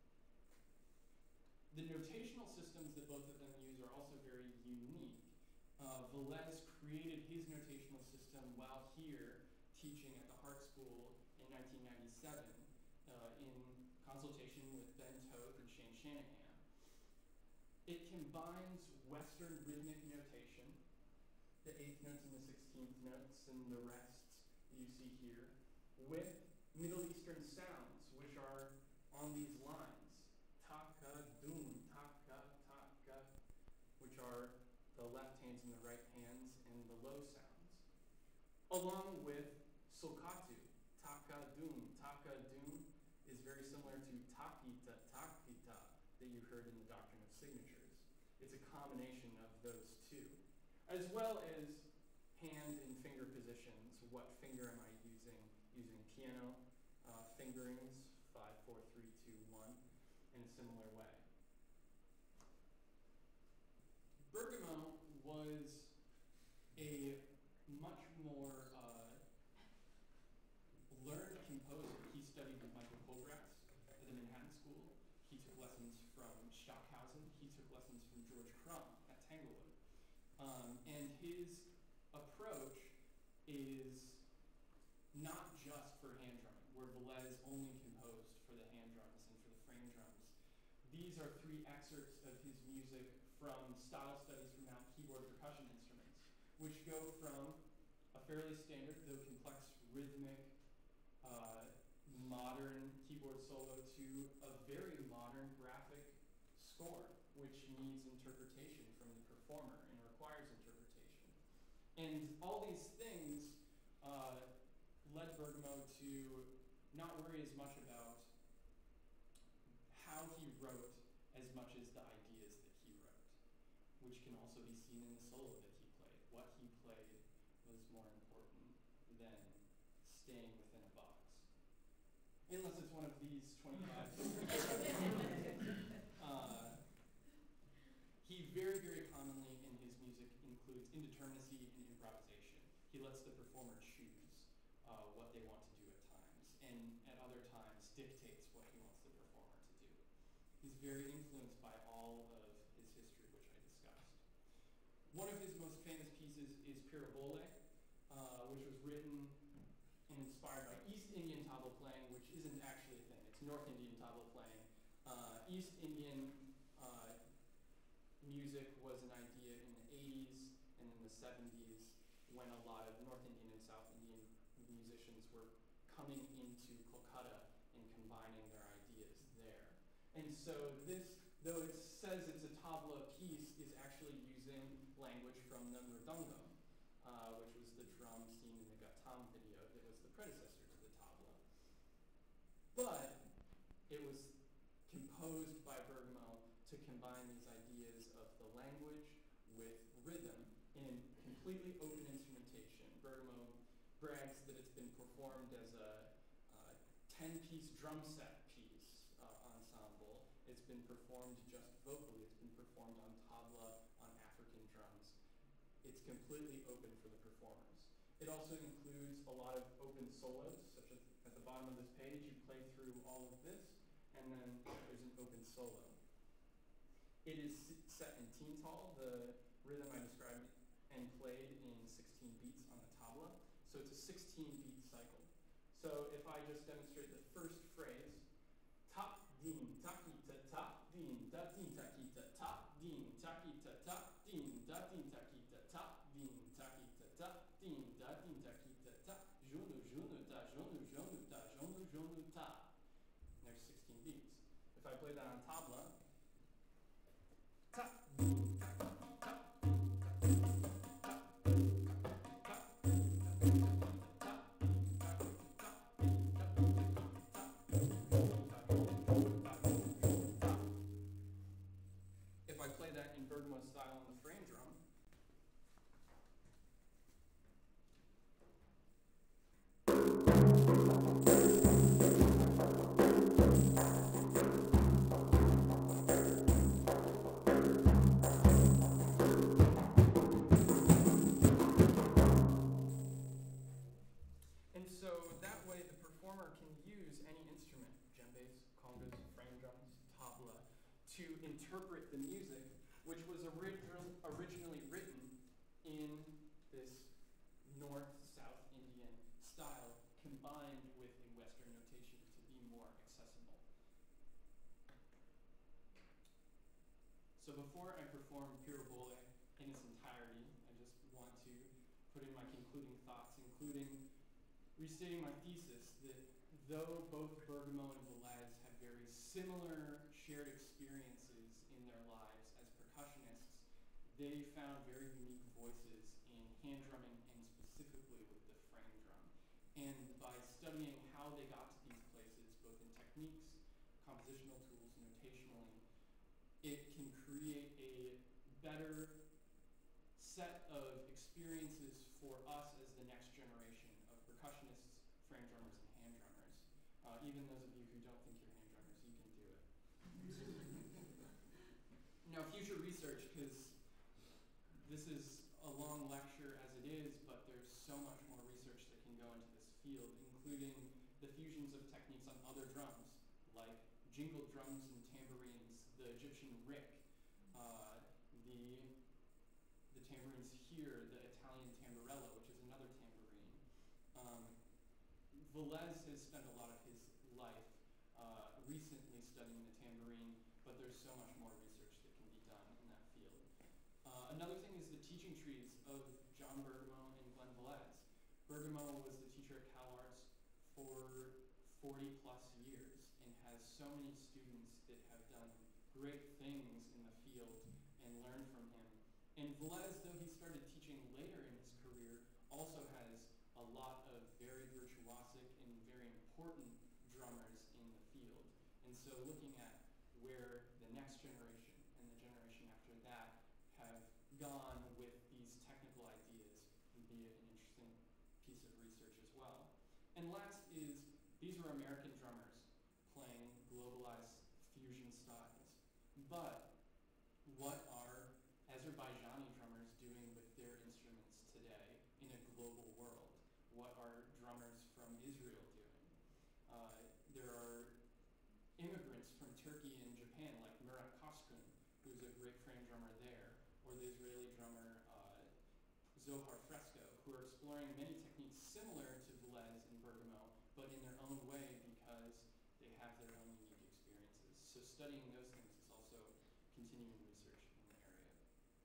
the notational systems that both of them use are also very unique. Uh, Velez created his notational system while here teaching at the Hart School in nineteen ninety-seven uh, in consultation with Ben Toth and Shane Shanahan. It combines Western rhythmic notation, the eighth notes and the sixteenth notes and the rests that you see here, with Middle Eastern sounds, which are on these lines. Taka, dum, taka, taka, which are the left hands and the right hands and the low sounds. Along with sulcatu, taka, dum, taka, dum, is very similar to takita, takita, that you heard in the Doctrine of Signatures. It's a combination of those two, as well as hand and finger positions. What finger am I using? Using piano uh, fingerings, five, four, three, two, one, in a similar way. Bergamo was a much more uh, learned composer. He studied with Michael Kohlgratz at the Manhattan School. He took lessons from Stockhausen. He took lessons from George Crumb at Tanglewood. Um, and his approach is not just for hand drumming, where Velez only composed for the hand drums and for the frame drums. These are three excerpts of his music from style studies from Mount Keyboard percussion instruments, which go from a fairly standard, though complex, rhythmic, uh, modern keyboard solo to a very modern graphic score, which needs interpretation from the performer and requires interpretation. And all these things uh, led Bergamo to not worry as much about how he wrote as much as the ideas that he wrote, which can also be seen in the solo that he played. What he played was more important than staying within a box. Unless it's one of these twenty-five. uh, he very, very commonly in his music includes indeterminacy and improvisation. He lets the performer choose uh, what they want to do at times, and at other times dictates what he wants the performer to do. He's very influenced by all of his history, which I discussed. One of his most famous pieces is Pirabole, uh, which was written and inspired by East Indian tabla playing, which isn't actually a thing. It's North Indian tabla playing. Uh, East Indian uh, music was an idea in the eighties and in the seventies when a lot of North Indian and South Indian musicians were coming into Kolkata and combining their ideas there. And so this, though it says it's a tabla piece, is actually using language from the mridangam, uh, which was the drum seen in the Gattam video that was the predecessor to the tabla. But it was composed by Bergamo to combine these ideas of the language with rhythm in completely open instrumentation. Bergamo brags that it's been performed as a ten-piece drum set piece uh, ensemble. It's been performed just vocally. It's been performed on tabla, on African drums. It's completely open for the performers. It also includes a lot of open solos, such as at the bottom of this page, you play through all of this, and then there's an open solo. It is set in Tintal, the rhythm I described, and played in sixteen beats on the tabla. So it's a sixteen beat cycle. So if I just demonstrate the first phrase, ta, din, takita, ta, din, da, din, takita, ta, din, takita, ta, din, da, din, takita, ta, din, takita, ta, din, da, din, takita, ta, jonu, jonu, ta, jonu, jonu, ta, jonu, jonu, ta. And there's sixteen beats. If I play that on tabla, ta, din, ta, ta, ta, style on the frame drum. to interpret the music, which was original, originally written in this North-South Indian style, combined with a Western notation to be more accessible. So before I perform Pirabole in its entirety, I just want to put in my concluding thoughts, including restating my thesis that though both Bergamo and Velez had very similar shared experiences in their lives as percussionists, they found very unique voices in hand drumming and specifically with the frame drum. And by studying how they got to these places, both in techniques, compositional tools, notationally, it can create a better set of experiences for us as the next generation of percussionists, frame drummers, and hand drummers. Uh, even those of you who don't think you're hand drummers, you can do it. Now, future research, because this is a long lecture as it is, but there's so much more research that can go into this field, including the fusions of techniques on other drums, like jingle drums and tambourines, the Egyptian rick, uh, the, the tambourines here, the Italian tamburello, which is another tambourine. Um, Velez has spent a lot of his life uh, recently studying the tambourine, but there's so much more research that can be done in that field. Uh, another thing is the teaching trees of John Bergamo and Glenn Velez. Bergamo was the teacher at CalArts for forty plus years and has so many students that have done great things in the field and learned from him. And Velez, though he started teaching later in his career, also has a lot of very virtuosic and very important drummers in the field. And so looking at where the next generation and the generation after that have gone with these technical ideas would be an interesting piece of research as well. And last is, these were American drummers playing globalized fusion styles. But what are Azerbaijani drummers doing with their instruments today in a global world? What are drummers from Israel doing? Uh, there are immigrants from Turkey and Japan, like Murat Koskun, who's a great frame drummer there, or the Israeli drummer uh, Zohar Fresco, who are exploring many techniques similar to Velez and Bergamo, but in their own way because they have their own unique experiences. So studying those things is also continuing research in the area.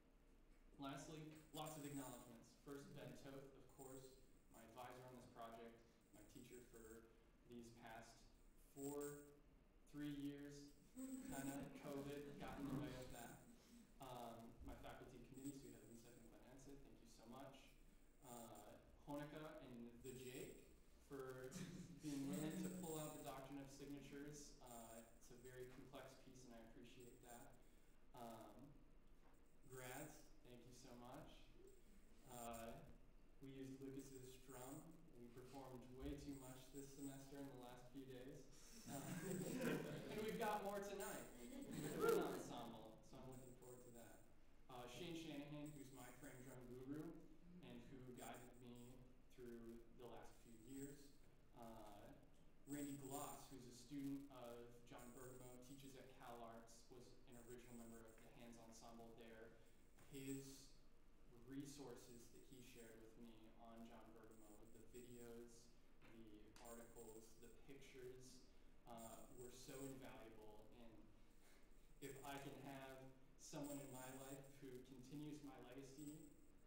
Lastly, lots of acknowledgments. First, Ben Toth, of course, my advisor on this project, my teacher for these past four, three years, kind of COVID got in the way of that. Um, my faculty committee, Sweet Lisa and Glenanza, thank you so much. Uh, Honica and the Jake for being willing to pull out the doctrine of signatures. Uh, it's a very complex piece and I appreciate that. Um, grads, thank you so much. Uh, we used Lucas's drum. We performed way too much this semester in the last few days. Uh, and we've got more tonight with an ensemble, so I'm looking forward to that. Uh, Shane Shanahan, who's my frame drum guru and who guided me through the last few years. Uh, Randy Gloss, who's a student of John Bergamo, teaches at CalArts, was an original member of the Hands Ensemble there. His resources that he shared with me on John Bergamo, the videos, the articles, the pictures, uh, were so invaluable. And if I can have someone in my life who continues my legacy,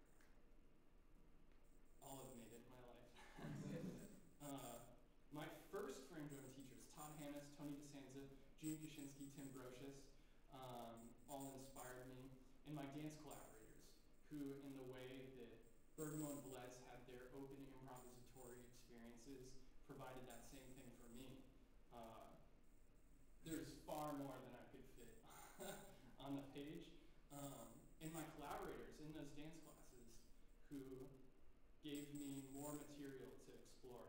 all have made it in my life. uh, my first frame drum teachers, Todd Hammis, Tony DeSanza, Gene Kuczynski, Tim Brocious, um, all inspired me. And my dance collaborators, who in the way that Bergamo and Velez had their open improvisatory experiences, provided that same thing for me. Uh, there's far more than I could fit on the page. Um, and my collaborators in those dance classes who gave me more material to explore.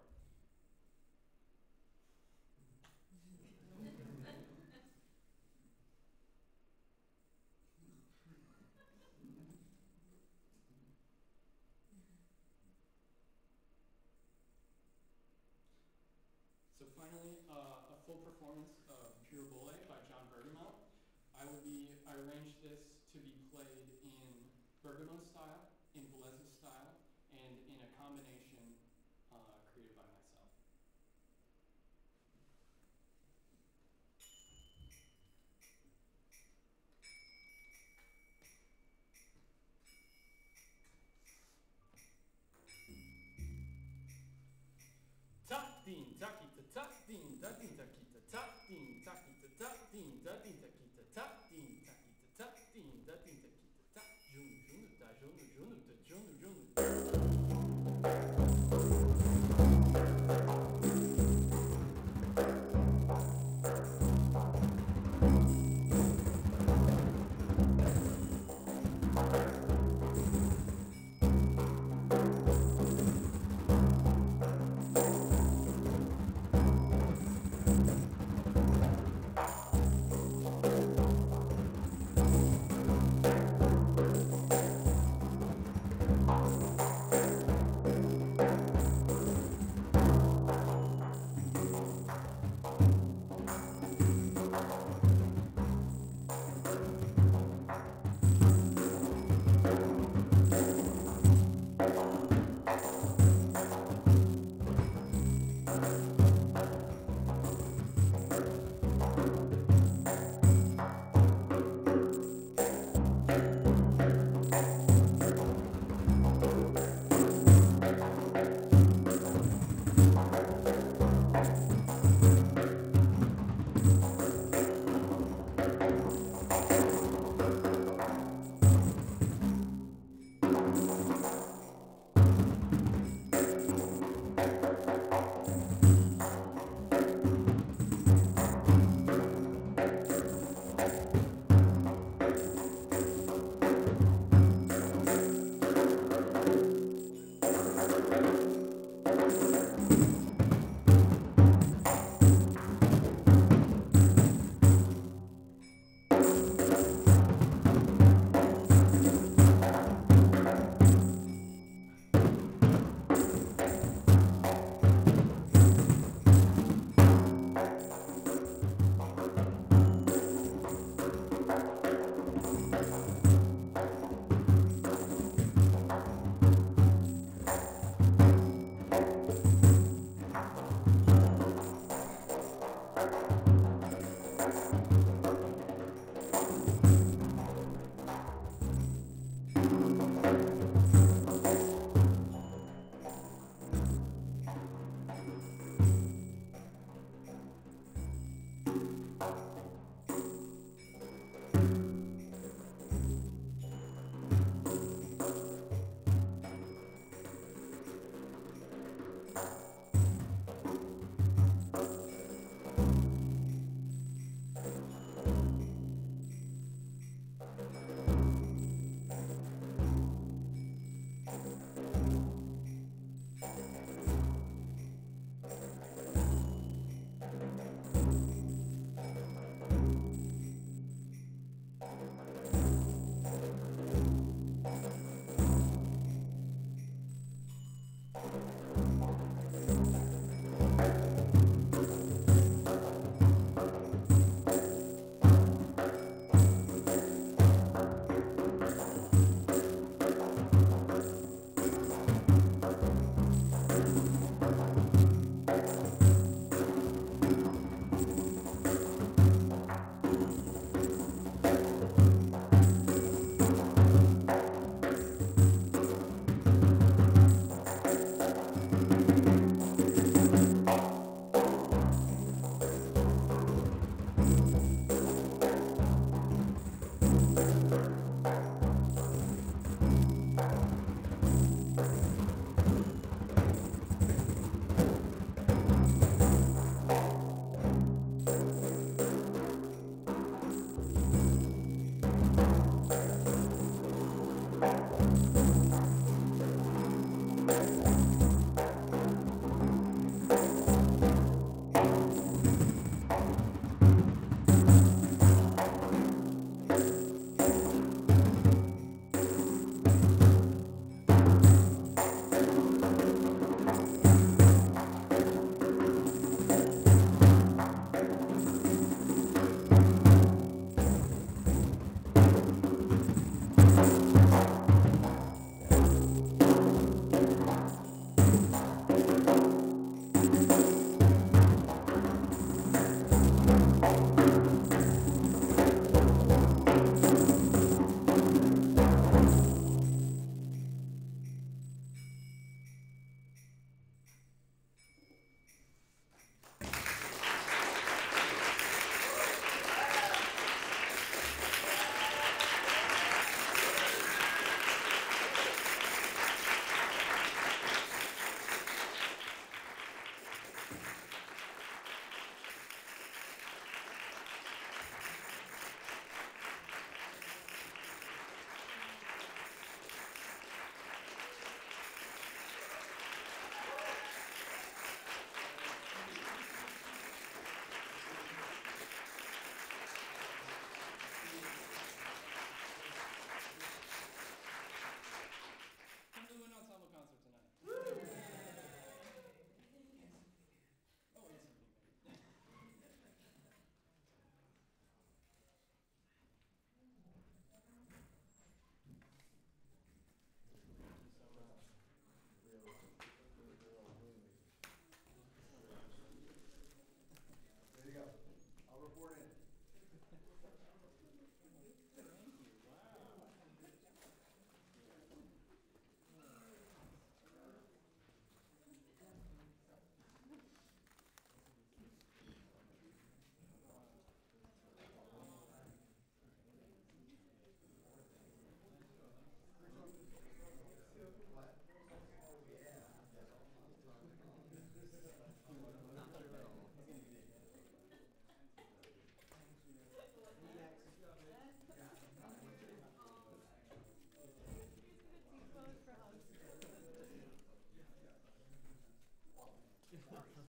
So finally, uh, a full performance of Pirabole by John Bergamo. I will I arranged this to be played in Bergamo style, in Bellezza style, and in a combination uh, created by myself. Ta-deen, ta-kita, ta-deen, ta-deen, ta-kita, ta-deen, ta-kita, ta-deen, ta-deen, ta-kita, ta-deen, ta-kita, ta-deen, ta-deen, ta-kita, ta, junu, junu, ta, junu, junu, ta, junu, junu. chorus.